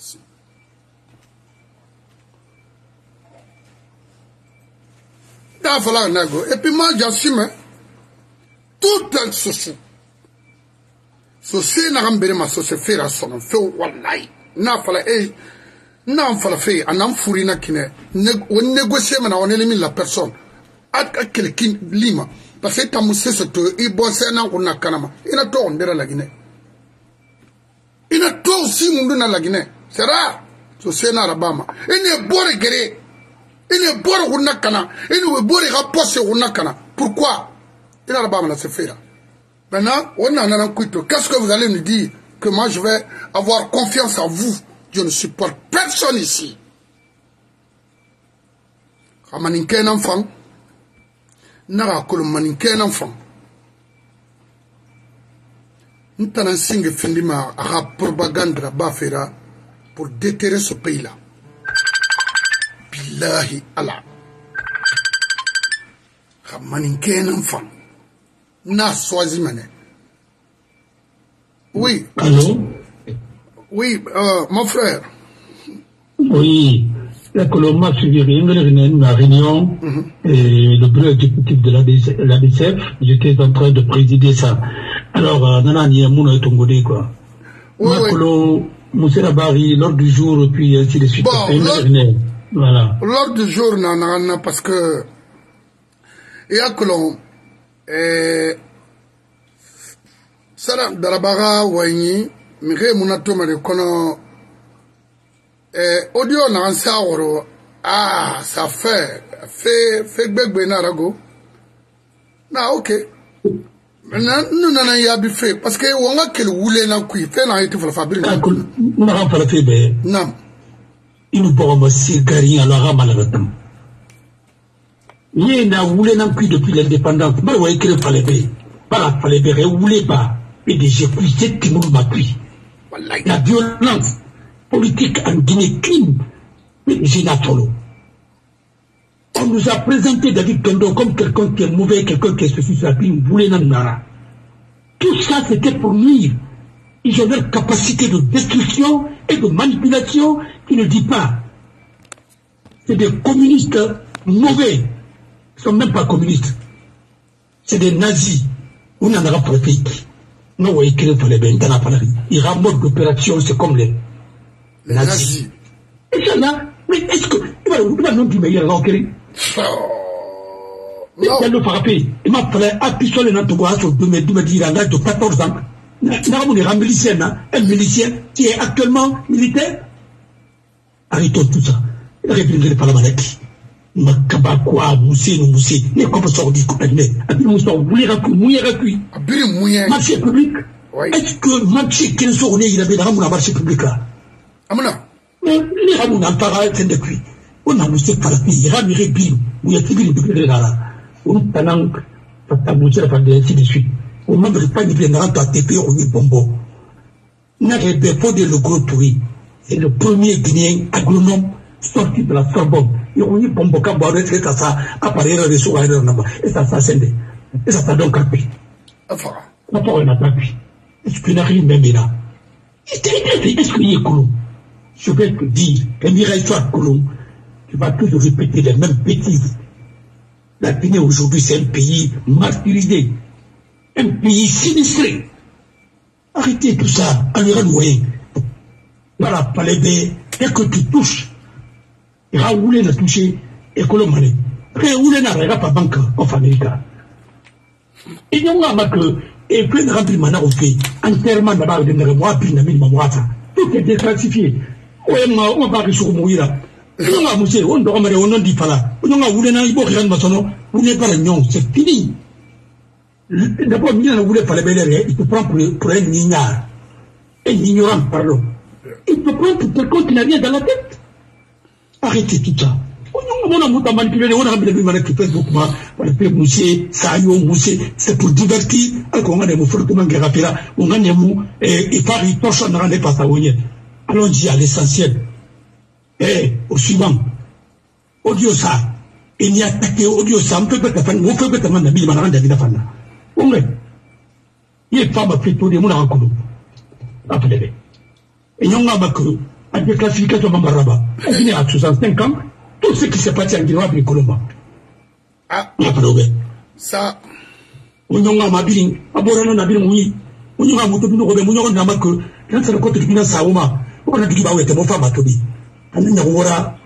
Et puis moi, j'assume tout un souci. Souci, n'a pas ma souci, fait à son fait, wallahi. N'a pas la haie, n'a pas la fait, un amfourina qui n'est, on négocie, mais on élimine la personne. À quelqu'un, lima. Parce que Tamoussé se te, il bosse un an qu'on a Kanama. Il a tort, on dirait la Guinée. Il a tort aussi, on dit la Guinée. C'est rare. Ce Sénat Alabama. Il n'est beau regret. Il est beau on a Kana. Il est beau rapporter on a Kana. Pourquoi? Il a Alabama là, c'est fait là. Maintenant, on a un couteau. Qu'est-ce que vous allez nous dire? Que moi je vais avoir confiance en vous. Je ne supporte personne ici. Ramaninke un enfant. Nara kolomaninke un enfant. Nous avons singe findima à propagande la bafera pour déterrer ce pays-là. Billahi Allah. Ramaninke un enfant. Na soisi mané. Oui. Allô? Oui, euh, mon frère. Oui. La Colombe a suivi la réunion mm-hmm. et le bureau exécutif de l'A B C F. J'étais en train de présider ça. Alors, Nana Niamouna est tongolais, quoi. Oui, oui. Moussé Labari, l'ordre du jour, puis ainsi de suite. Bon, voilà. L'ordre du jour, Nana, parce que. Il y a que l'on. Sara Darabara, Wayni, Mire Mounato, me kono. Eh, audio na oro ah ça fait fait fait gbegbe na rago na ok maintenant nous n'en y a fait parce que on a quel voulait na kui fait na été fabriquer na na pas fait be non il nous pourra me sigari à la ramalatam il na voulait na kui depuis l'indépendance ba ouais qu'il fallait be pas fallait be voulait pas et déjà plus c'est qui nous m'a pris la violence politique en Guinée, crime, mais Ginatolo. On nous a présenté David Tondo comme quelqu'un qui est mauvais, quelqu'un qui est ceci, cela, puis vous voulez Nara. Tout ça, c'était pour nuire. Ils ont leur capacité de destruction et de manipulation qui ne dit pas. C'est des communistes mauvais. Ils ne sont même pas communistes. C'est des nazis. On en aura pour le pays. Non, il y aura un mode d'opération, c'est comme les les nazis. Et ça là, mais est-ce que tu vas non du meilleur là, ok? Il va le frapper. Il m'a fallu appuyer le nom de quoi sur deux me dire à l'âge de quatorze ans. Nous avons un milicien, un milicien qui est actuellement militaire. Arrêtons tout ça. Il a répondu par la maladie. makaba kwa musi no musi ne ko so di ko ne abi muso wuli ra ku muye ra ku abi muye marché public est-ce que marché ken so ne ila be da mu na marché public là amuna ni hamu na para tende ku on a musi para pi ra mi re bi mu ya tibi bi la on tanang pata muche fa de ainsi de suite on m'a pas ni bien dans ta T P on y bombo n'a pas de le gros touri c'est le premier Guinéen agronome sorti de la Sorbonne. Et on y bombo ka boire et ça apparaît le réseau aérien là-bas. Et ça ça scène. Et ça t'a donc appris. Enfin. La parole n'a pas pu. Est-ce qu'il n'a rien même là? Est-ce qu'il y est colon? Je vais te dire, que Mireille soit colon, tu vas toujours répéter les mêmes bêtises. La Guinée aujourd'hui c'est un pays martyrisé. Un pays sinistré. Arrêtez tout ça, en Iran moyen. Voilà, pas les baies, dès que tu touches, Raoulé n'a touché, et Colomane. Raoulé n'a rien pas banque of America. Et nous avons que, et puis de remplir mana au fait, enterrement d'abord de moi, puis n'a mis ma moite. Tout est déclassifié. Ouais, on va sur Mouira. On a moussé, on doit me on dit pas là. On a voulu n'a pas rien de son on n'est pas réunion, c'est fini. D'abord, il ne voulait pas les belles, il te prend pour, pour un ignare. Un ignorant, pardon. Il te prend pour quelqu'un qui n'a rien dans la tête. Arrêtez tout ça. On a manipulé, on a manipulé beaucoup, on a fait mousser, ça y est, mousser, c'est pour divertir, on a des mots fortement rapide, on a des mots, et Paris, personne ne rendait pas ça. Allons-y à l'essentiel. Et au suivant, audio ça, il n'y a attaqué audio ça, on peut pas faire, on peut pas faire, on peut pas faire, on peut il est pas plutôt des mots à Rakoulou. Appelez-les. Et nous avons que, à des classifications de Maraba, on finit à soixante-cinq ans, tout ce qui s'est passé en Guinée, avec Colomba. Ah, ça. On y a ma bille, à Borano, on a bien oui. On y a moto, on a moto, on a que, quand c'est le côté du Guinée, ça, on a dit qu'il va être mon femme à Tobi. On y a Wora,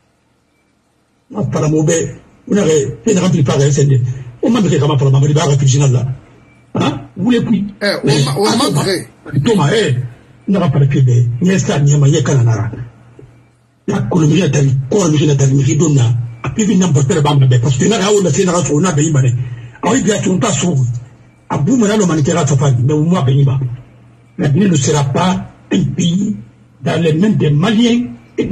on a pas la mauvaise, on a fait une remplie par S N D. On m'a dit comment pour la maman, il va réfléchir là. Hein? Vous voulez plus? Eh, on m'a dit. Thomas, eh, il n'y aura pas de Québec, il y a ça, il y a Maya Kanara. La colonie a dit, quoi, il y a des ridona, a pu venir n'importe quel bambé, parce que là, on a fait une race, on a payé, mais, alors il y a tout un saut. À bout, maintenant, l'humanité a fait, mais au moins, payé. La Guinée ne sera pas un pays dans les mains des Maliens et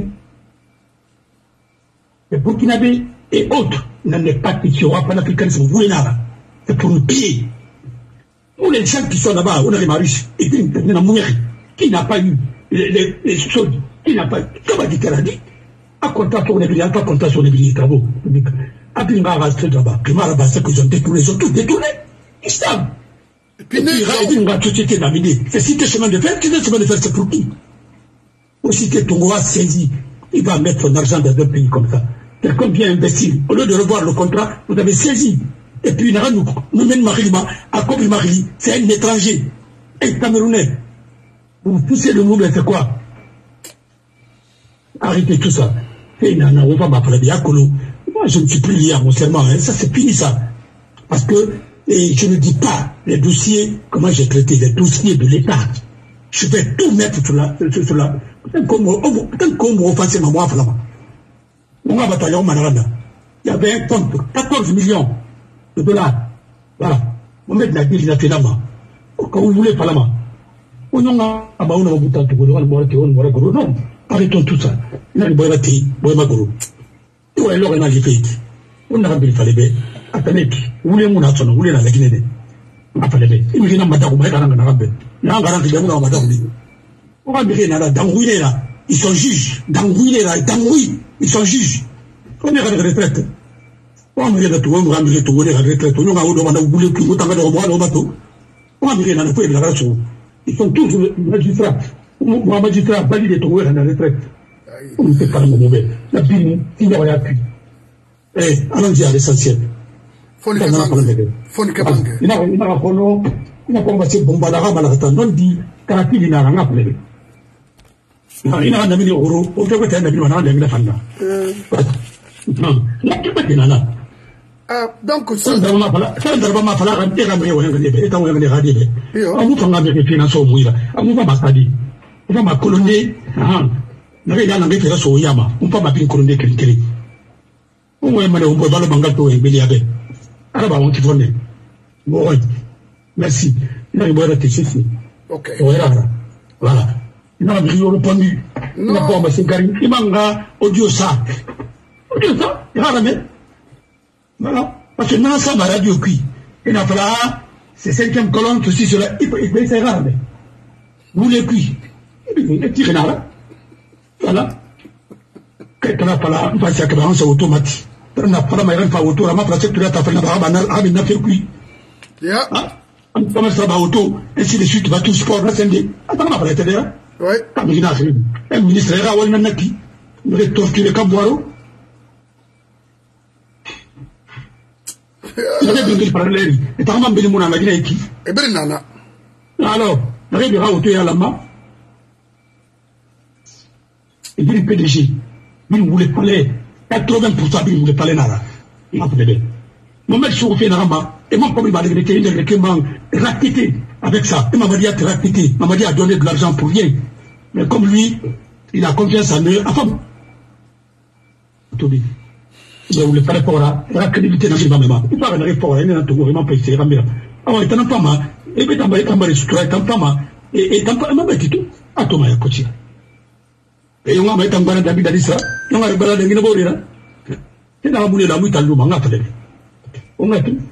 des Burkinabés et autres. N'en est pas qui aura pas l'africanisme, vous voyez là, c'est pour nous piller. Pour les gens qui sont là-bas, on a les mariches, et qui n'a pas eu les choses, qui n'a pas, comme a dit Canadi, à compter sur les billets, pas compter sur les billets de travaux. À puis, il va rester là-bas. Puis, là-bas, c'est qu'ils ont détourné, ils ont tout détourné. Ils savent. Et puis, il va société d'amener. C'est si tu es chemin de fer, tu es chemin de fer, c'est pour qui? Aussi que ton roi saisit, il va mettre son argent dans un pays comme ça. Quelqu'un bien imbécile, au lieu de revoir le contrat, vous avez saisi. Et puis, il nous nous mène Marili, à Kobi Marili, c'est un étranger, un Camerounais. Vous poussez le monde, c'est quoi? Arrêtez tout ça. Et non, on va m'appeler Diakolo. Moi, je ne suis plus lié à mon serment, hein. Ça, c'est fini, ça. Parce que, et je ne dis pas les dossiers, comment j'ai traité les dossiers de l'État. Je vais tout mettre sur la, sur la, peut-être qu'on m'offense ma moi, là-bas. On va batailler au Manaranda. Il y avait un compte de quatorze millions de dollars. Voilà. On met de la ville, il a fait là-bas. Quand vous voulez, pas là-bas. On a, ah bah, on a un bouton de goudron, on a un bouton de non. Arrêtons tout ça. Il y a un boy bâti, boy magoro. Et ouais, alors, on a les pays. On a rempli les baies. Attendez, vous voulez mon action, vous voulez la Guinée. Après les baies. Il me dit, non, madame, vous m'avez dans la rambe. Là, on va rentrer dans la madame. On va dire, là, dans Ouïné, là. Ils sont juges. Dans Ouïné, là, dans Ouïné, ils sont juges. On est à la retraite. On va dire, tout le monde va dire, tout le monde est à la retraite. On va dire, vous voulez plus, vous avez le droit au bateau. On va dire, là, vous la race. Ils sont tous magistrats. Moi, magistrat, valide ton à la retraite. On ne fait pas le mauvais. La Bible, il n'y a rien pu. Eh, allons-y à l'essentiel. Faut ne pas Faut ne pas Il n'a pas il n'a pas passé bombardara malata. Non dit, car il n'a rien appelé. Il n'a rien amené au euro. On fait un ami, on a un fanda. Non, il n'a pas de nana. Ah, donc, ça ne va pas. Ça ne va pas falloir un terrain où on est et on est radié. On vous prend avec les finances au mouilla. On vous va m'attendre. On va ma colonie. Ah, n'a rien à mettre sur Yama. On peut m'appeler colonie quelqu'un. On va me le balo bangato et Béliabé. Alors, on qui tourne. Bon, merci. Il a une bonne attention. Ok. Voilà. Il m'a répondu. Il n'a pas ma sécurité. Il m'a audio ça. Audio ça. Il va la voilà. Parce que non, ça va radio qui. Il n'a pas c'est cinquième colonne que si cela. Il peut essayer de faire. Vous les cuits. Il est tiré là. Voilà. Quelqu'un pas là. On va dire que c'est automatique. On n'a pas la meilleure fois autour. On n'a pas la sécurité. On n'a pas la meilleure fois autour. Yeah. On commence à auto, ainsi de suite, va tout sport, là, c'est attends, on va pas l'aider, hein? Oui. Quand il a fait, un ministre, il a oublié un naki, il a torturé Camboiro. Il a bien parlé, et t'as même bien mon ami, il a qui? Et bien, nana. Alors, il a bien auto, il a la main. Et puis, le P D G, il voulait parler, quatre-vingts pour cent, il voulait parler, nada. Il m'a fait mon mec sur fait Narama, et mon premier malgré qu'il y ait des raquetté avec ça. Et Mamadi a raquetté, Mamadi a donné de l'argent pour rien. Mais comme lui, il a confiance en eux, enfin, Tobi. Il voulait faire pour là, la crédibilité dans le maman. Il parle de pour il n'a pas vraiment payé, c'est Ramira. Alors, il n'en a pas mal, et puis t'en vas être en bas de sucre, il t'en pas mal, et t'en pas mal, et tout. Ah, Thomas, il y a coaché. Et on va mettre en bas d'habit d'Alissa, on va regarder les Guinéens, là. C'est dans la boule de la mouille à l'eau, on a fait. On a tout.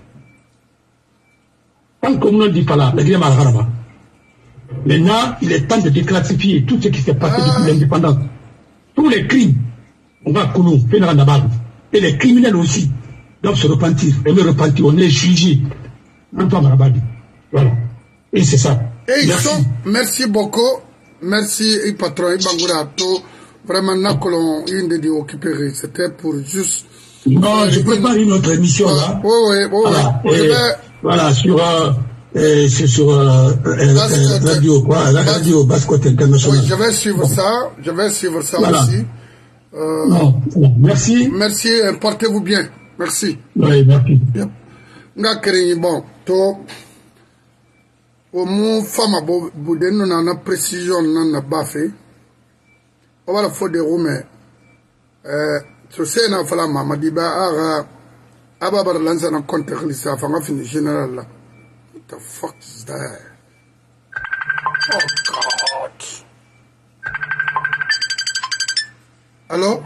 Tant qu'on ne dit pas là, la Guinée Malharama. Maintenant, il est temps de déclassifier tout ce qui s'est passé ah. depuis l'indépendance. Tous les crimes, on va couler, faire un abat. Et les criminels aussi doivent se repentir. Et me repentir, on est jugé. Antoine Marabadi. Voilà. Et c'est ça. Et merci. Sont, merci beaucoup. Merci, et patron, et Bangoura, tout. Vraiment, Nakolon, une de occupés. C'était pour juste. Non, je prépare une autre émission là. Oui, oui, oui. Voilà, oui. Et, vais... voilà sur, euh, sur euh, euh, radio, quoi, la radio Basse-Côte Internationale. Oui, je vais suivre bon. ça. Je vais suivre ça voilà. aussi. Euh, non, bon, merci. Merci, portez-vous bien. Merci. Oui, merci. Nga kéré bon, to au mon femme bo bouden non na précision non na bafé. On va la faute de Romain. Euh so c'est na fala mama di ba ara aba bar lanza na contexte lisa fa nga fini général là. What the fuck is that? Oh god. Allô?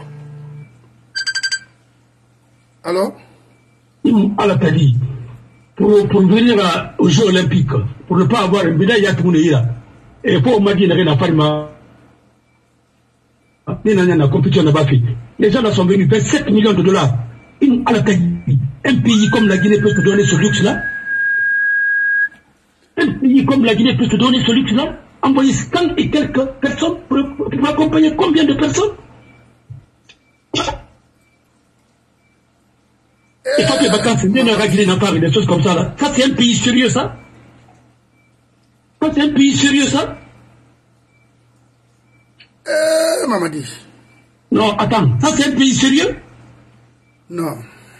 Allô? À la Tali, pour, pour venir à, aux Jeux Olympiques, pour ne pas avoir une médaille à tourner là, et pour m'a dit qu'il n'y a pas de mal. La compétition n'a pas fait. Les gens là sont venus payer sept millions de dollars. À la Tali, un pays comme la Guinée peut se donner ce luxe-là. Un pays comme la Guinée peut se donner ce luxe-là. Envoyer cent et quelques personnes pour, pour accompagner combien de personnes? Et quand les vacances, il y a des choses comme ça là. Ça c'est un pays sérieux ça? Ça c'est un pays sérieux ça? Euh, Mamadi. Non, attends, ça c'est un pays sérieux? Non.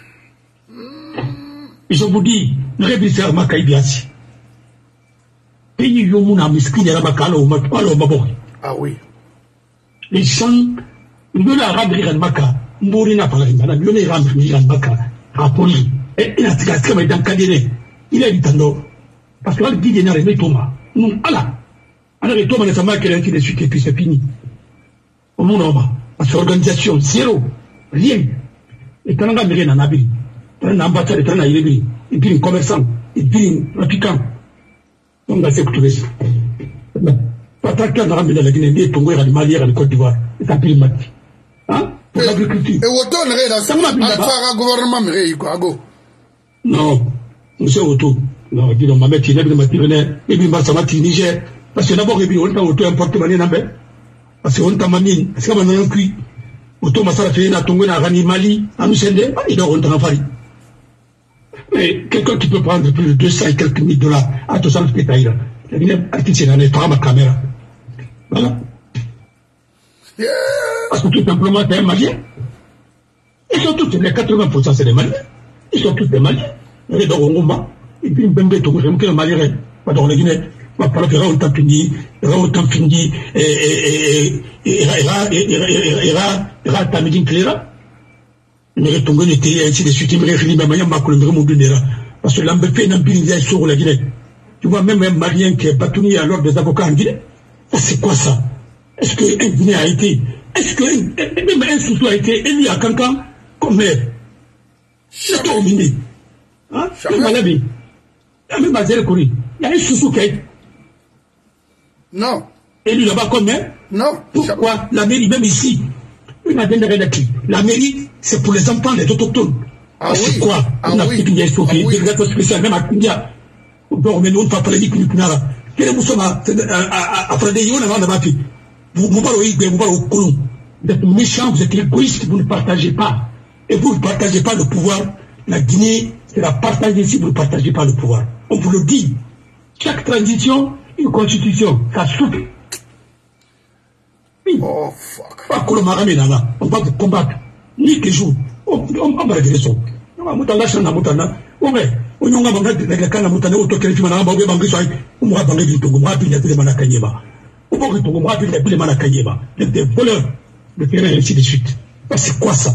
Je vous dis, révisez à Makaïbiasi. Pays Yomuna Miskin et Ramakalo ou Mabok. Ah oui. Les gens, ils veulent la rendre à Maka. Mourina par la Rimana, ils veulent la rendre à Maka. Rapoli, et il a tiré à dans Kadene. Il a dit tando. Parce que là, il dit qu'il y a un Thomas. Non, Allah. Alors, les Thomas ne savent pas qu'il y a un qui les suite et puis c'est fini. Au monde, on va. Parce que l'organisation, zéro. Rien. Et quand on a rien en Nabi, un ambassadeur, un aïebi, et puis un commerçant, et puis un trafiquant. On va s'écouter ça. Pas tant qu'on a ramené la Guinée, et Tongo et la Mali et la Côte d'Ivoire. Et ça pile mat. Hein? Pour l'agriculture. Et autant on est là, ça m'a bien faire un gouvernement, mais quoi, go. Non, monsieur Auto. Non, dis donc, ma mère, tu n'es pas matinée, et puis ma samati Niger. Parce que d'abord, et puis on t'a auto importé mané n'ambé. Parce que on t'a mané, parce qu'on a un cuit. Auto Massala fait un Tongo, un Rani Mali, un Moussende, il doit rentrer en farine. Mais quelqu'un qui peut prendre plus de deux cents et quelques mille dollars à tout ça, c'est taïra. La Guinée, c'est dans les ma caméra. Voilà. Parce que tout simplement, c'est un Malien. Ils sont tous, les quatre-vingts pour cent c'est des Maliens. Ils sont tous des Maliens. Les Dorongoma, et puis Mbembe Togo, j'aime que les Maliens, pas dans la Guinée, pas par le Raoul Tampini, Raoul Tampini, et Ra Tamidin Cléra. mais ton gars était ainsi de suite, il me réfléchit, mais il m'a collé mon donnera. Parce que l'embêté n'a pas une sur la Guinée. Tu vois, même un Malien qui est battu à l'ordre des avocats en Guinée. C'est quoi ça? Est-ce qu'un Guinée a été, est-ce que même un sous a été élu à Cancan comme maire? C'est terminé. Hein? C'est maladie. Il y a même Azel Kouri. Il y a un sous qui a été. Non. Élu là-bas comme maire? Non. Pourquoi? La mairie, même ici, la mairie, c'est pour les enfants, les autochtones. Ah c'est oui. quoi? Ah On a oui. fait qu'il y a Ah oui. des gâteaux spéciaux, même à Kounia. Donc, mais nous, on ne peut pas parler du Kounia. Quel est le moussama? À Fradé, on a mal à vous vous parlez, vous parlez au colon. Vous êtes méchant, vous êtes égoïste, vous ne partagez pas. Et vous ne partagez pas le pouvoir. La Guinée, c'est la partager si vous ne partagez pas le pouvoir. On vous le dit. Chaque transition, une constitution, ça souffle. Oh, fuck. On va vous combattre. Ni que jour. On va régler ça. On va mouton lâcher la mouton là. On va. On va manger les cannes à mouton. On va toquer les films. On va manger ça. On va manger du Togo. On va appeler les manakanyeba. On va appeler on va appeler les manakanyeba. Des voleurs de terrain et ainsi de suite. C'est quoi ça?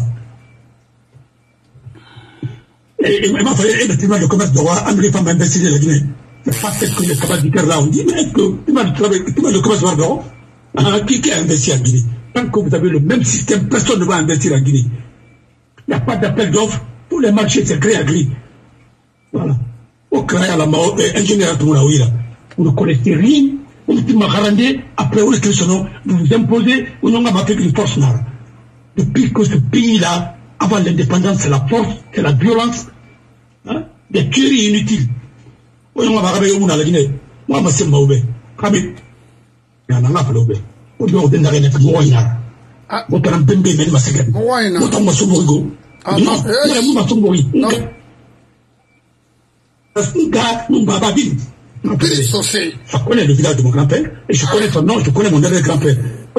Et il m'a fallu le tribunal de commerce de roi. Américain femmes imbéciles de la Guinée. C'est pas peut-être que le commerce du cœur là. On dit mais est-ce que le tribunal de commerce de roi ah, qui, qui a investi en Guinée? Tant que vous avez le même système, personne ne va investir en Guinée. Il n'y a pas d'appel d'offres. Tous les marchés, c'est gré à gré. Voilà. Au créer à la mort, ingénieur à tout là. Vous ne connaissez rien. Vous dites Macarandé, après vous écrivez son nom, vous vous imposez, vous n'avez pas fait une force là. Depuis que ce pays-là, avant l'indépendance, c'est la force, c'est la violence, hein, des tueries inutiles. Vous n'avez pas fait une la Guinée. Moi, je suis mauvais. Kabit. Il y en a pas l'obé. Au dehors de l'arène, c'est moi, il y a. Vous avez un bébé, mais ma secrète. Vous avez un somborigo. Non, vous avez un somborigo. Non. Parce que nous n'avons pas dit. Je connais le village de mon grand-père, et je connais son nom, je connais mon arrière-grand-père.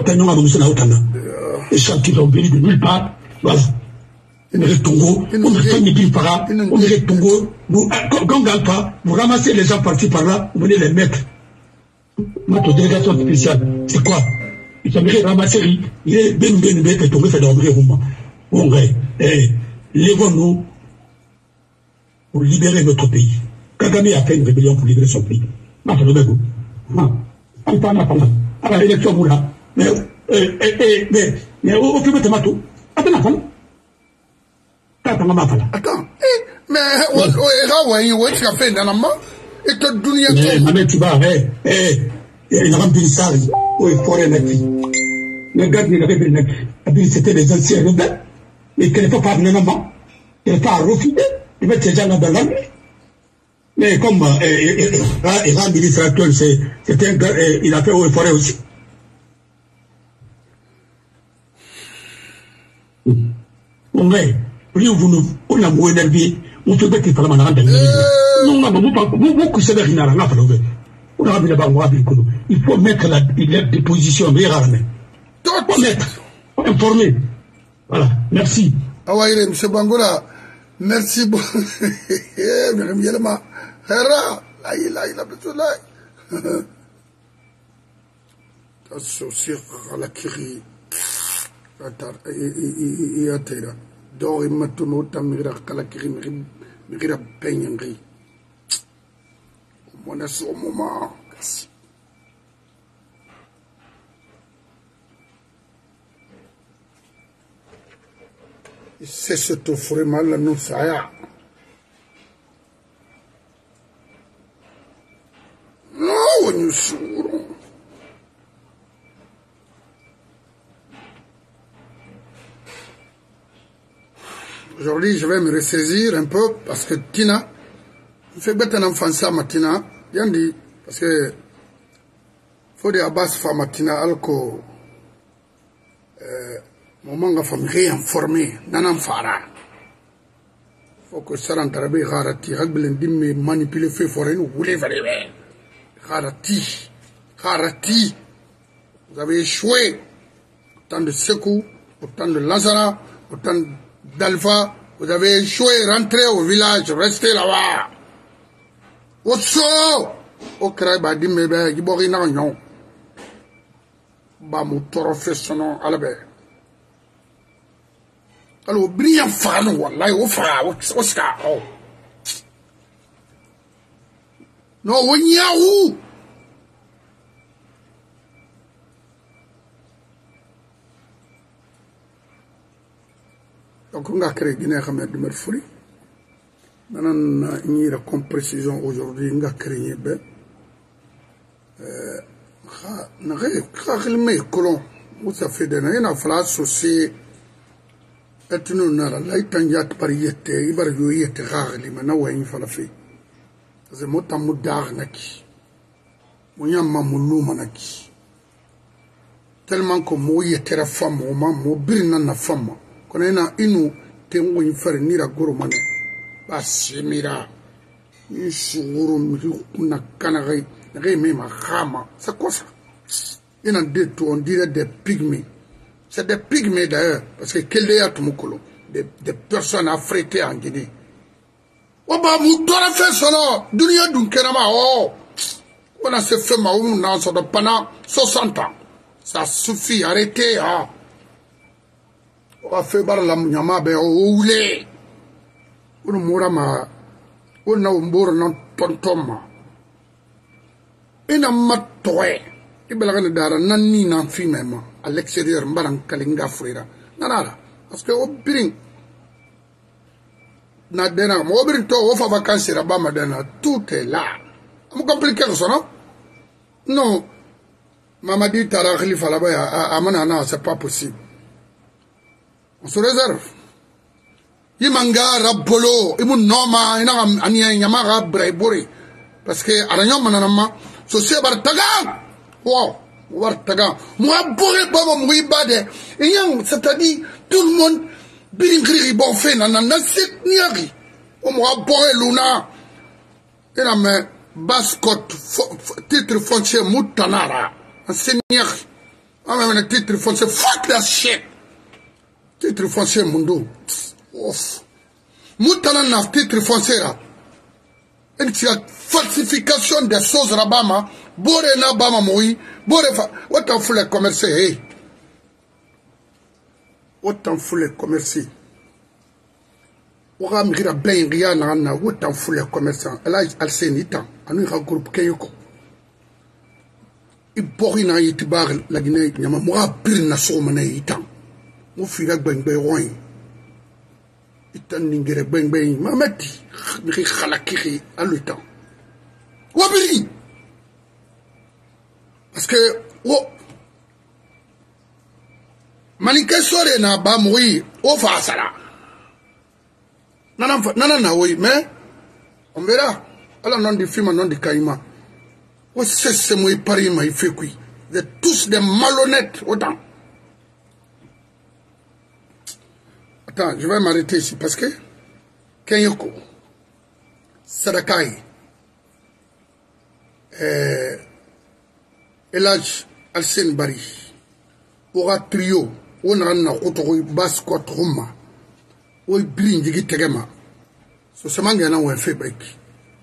Et ceux qui sont venus de nulle part, voilà. On mérite Tongo, on mérite Nibin Para, on mérite Tongo. Quand on ne pas, vous ramassez les gens partis par là, vous venez les mettre. Notre délégation spéciale, c'est quoi? Il s'aimerait ramasser, il est ben ben ben que Tongo fait dormir Rouma. Bon, lèvons-nous pour libérer notre pays. Kagame a fait une rébellion pour libérer son pays. On parle pas à la élection là. Mais, mais, mais, au fait, tu m'as tout. Attends, attends. Attends, mais, ouais, tu as fait un amant, et tu as donné un mais tu vas, eh, eh, il a rempli ça, où il faut rien dire. Le gars, il avait dit, c'était les anciens rebelles, mais qu'il ne faut pas venir maman, il ne faut pas refuser, il met ces gens dans l'armée. Mais comme il a ministre actuel, c'est un gars, il a fait au forêt aussi. On va, plus vous nous, on a moins énervé, on fait bête, il fallait m'en rendre. Non, non, vous, vous, vous, vous, rien à la fin, on a vu là-bas, on a vu que il faut mettre la déposition, mais rarement. Il faut mettre, informer. Voilà, merci. Ah ouais, M. Bangola, merci beaucoup. Hera, la ilaha illa billah. Associé à la kiri. Et à terre. Donc, il m'a tourné autant mira à la kiri, mira peignerie. Mon est au moment. C'est ce tout vraiment la nous ça. Aujourd'hui, je vais me ressaisir un peu parce que Tina, je fais bête un enfant ça, ma Tina, bien dit, parce que faut dire à base femme Tina, alco, moment où la femme réinformée, nanam fara. Faut que ça rentre à la harati, hagbilen dimme manipuler fait foraine ou voulez faire. Harati, Harati, vous avez échoué. Autant de Sekou, autant de Lazara, autant d'Alpha, vous avez échoué. Rentrez au village, restez là-bas. Otso, au Kraiba Dimebe, Gibori Nagnon, Bamou Toro fait son nom à la baie. alors brillant fan wallahi o fa o ska o no wonyawu donc on a créé Guinée Khamed de Merfouri. Maintenant, il y a comme précision aujourd'hui, on a créé ben, euh, on a créé mais colon, où ça fait des années, on a fait associer, et nous on a là, il y a par yete, il va y être rare, les maintenant où il faut la faire. C'est moi tant moudar naki, moi y'a mamounou manaki. Tellement que moi y était la femme, moi moi birna na femme. Konena inu tengo infere nira goro mane ba simira insuru na kanari reme ma khama c'est quoi ça ina de tout on dirait des pygmées c'est des pygmées d'ailleurs parce que quel est tout mukolo des des personnes affrétées en Guinée oba mu dora fait solo dunia dun kenama oh on a se fait ma on a so pendant soixante ans ça suffit arrêtez ah on a fait bar la nyama be o wule on mura ma on na mbor non tontoma ina matwe ibela kana dara nanni nan fi même à l'extérieur mbaran kalinga frère nanara parce que au birin na dena mo birin to o fa vacances ba madana tout est là am compliqué ça non non mama dit tara khalifa là ba amana non c'est pas possible. On se réserve. Yimanga rabolo, imu noma, ina aniya nyamara braibori. Parce que aranyo mananama, so se bartaga. Wow, bartaga. Moi bore baba mui bade. Iyang, c'est-à-dire tout le monde bilingri bon fait nanana sit niari. O moi bore luna. Ina me bascot titre foncier mutanara. Seigneur. Ah mais le titre foncier fuck that shit. Titre foncier mundo. Ouf. Moutana na titre foncier là. Une falsification des choses rabama. Bore na bama moui. Bore fa. Autant faut les commercer. Hey. Autant faut les commercer. Ora mira ben ria na na. Autant faut les commerçants. Elle a alsénita. Anu ira groupe keyoko. Ibori na yitibar la Guinée. Nyama moura pire na somane itan. Mon fils bang bang roin. Itan ningere bang bang mamati. Miri khalakiri à l'utan. Wabiri. Parce que oh manike sore na ba moui o fa sala. Nana nana na oui mais on verra. Alors non du film non du kaima. O c'est c'est moi Paris ma il fait quoi. Vous êtes tous des malhonnêtes autant. Attends, je vais m'arrêter ici parce que Kenyoko, Sadakai, euh, Elaj Alsen Bari, Ora Trio, Onana Otoro Baskot Roma, Oi Brin Digi Tegema, so ce mangana ou un fabrique.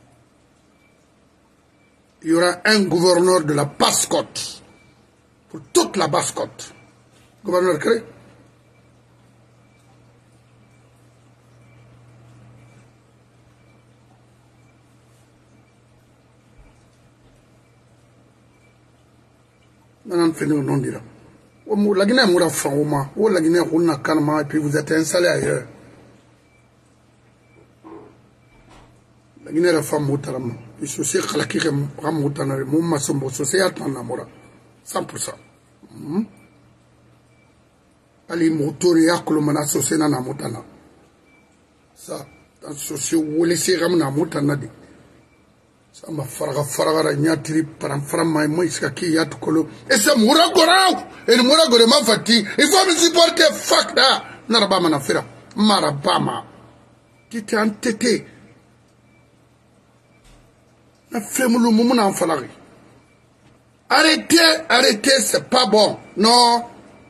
Il y aura un gouverneur de la Basse-Côte pour toute la Basse-Côte. Gouverneur créé. Nan fini non dira. O la Guinée moura franc o la Guinée on a calmement et puis vous êtes installé ailleurs. La Guinée la femme motarama. Il se sait khalaki ram motana mo masombo so c'est atana mora. cent pour cent. Ali motori yakolo mana so c'est na motana. Ça dans socio wole c'est ram na motana di. Sama faraga faraga nyatiri param faram mai moi skaki yat kolo et c'est moura gorao et le moura gore ma fati il faut me supporter fuck da narabama na fira marabama qui t'es entêté na femulu mumuna en falari arrêtez arrêtez c'est pas bon non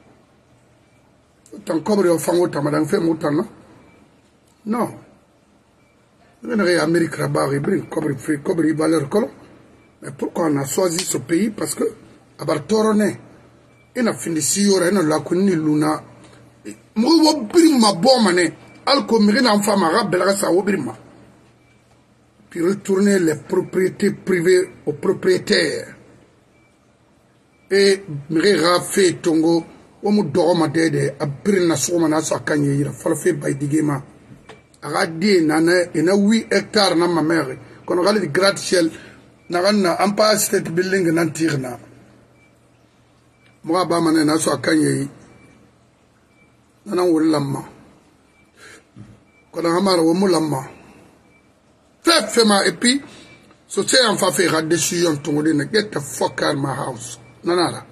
tant cobre au fango tamadan fait mutana non. L'Amérique là-bas, il y a valeur. Mais pourquoi on a choisi ce pays? Parce que, à Bartorone, il a fini si il y a une luna, mo birima bomane alko mirina fama rabela sa obirima. Puis retourner les propriétés privées aux propriétaires. Et mirera fait tongo omu doroma dede abirina soma na sa kanye ira falfe bay digema. Aradi nana ina huit hectares na ma mère. Kono gali di gratte-ciel na Empire State Building nantirna. Moi ba mané na so kanye nana wul lamma. Kono hamara wo mulamma. Fait fema et puis so say en fa faire décision to ngone get the fuck out of my house. Nanara.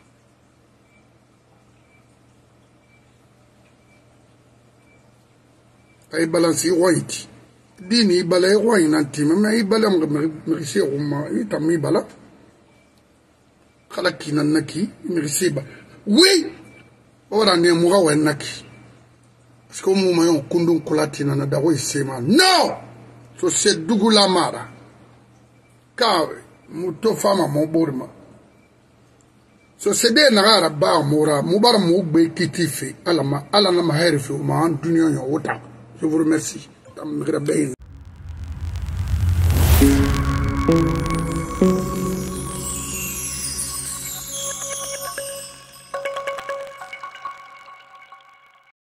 Ay balance white. Dini balay white nanti mais ay balam merisi umma itami bala. Khala kinan naki merisi ba. Oui. Ora ne muga wen naki. Parce que mu mayon kundun kulatina na dawo isema. No. So c'est Dougoula Mara. Car, muto fama mon bourma. So c'est des nara ba mora, mubar moube kitifi, alama, alana maherifi, ou ma antunyo yo ota. Je vous remercie. Tam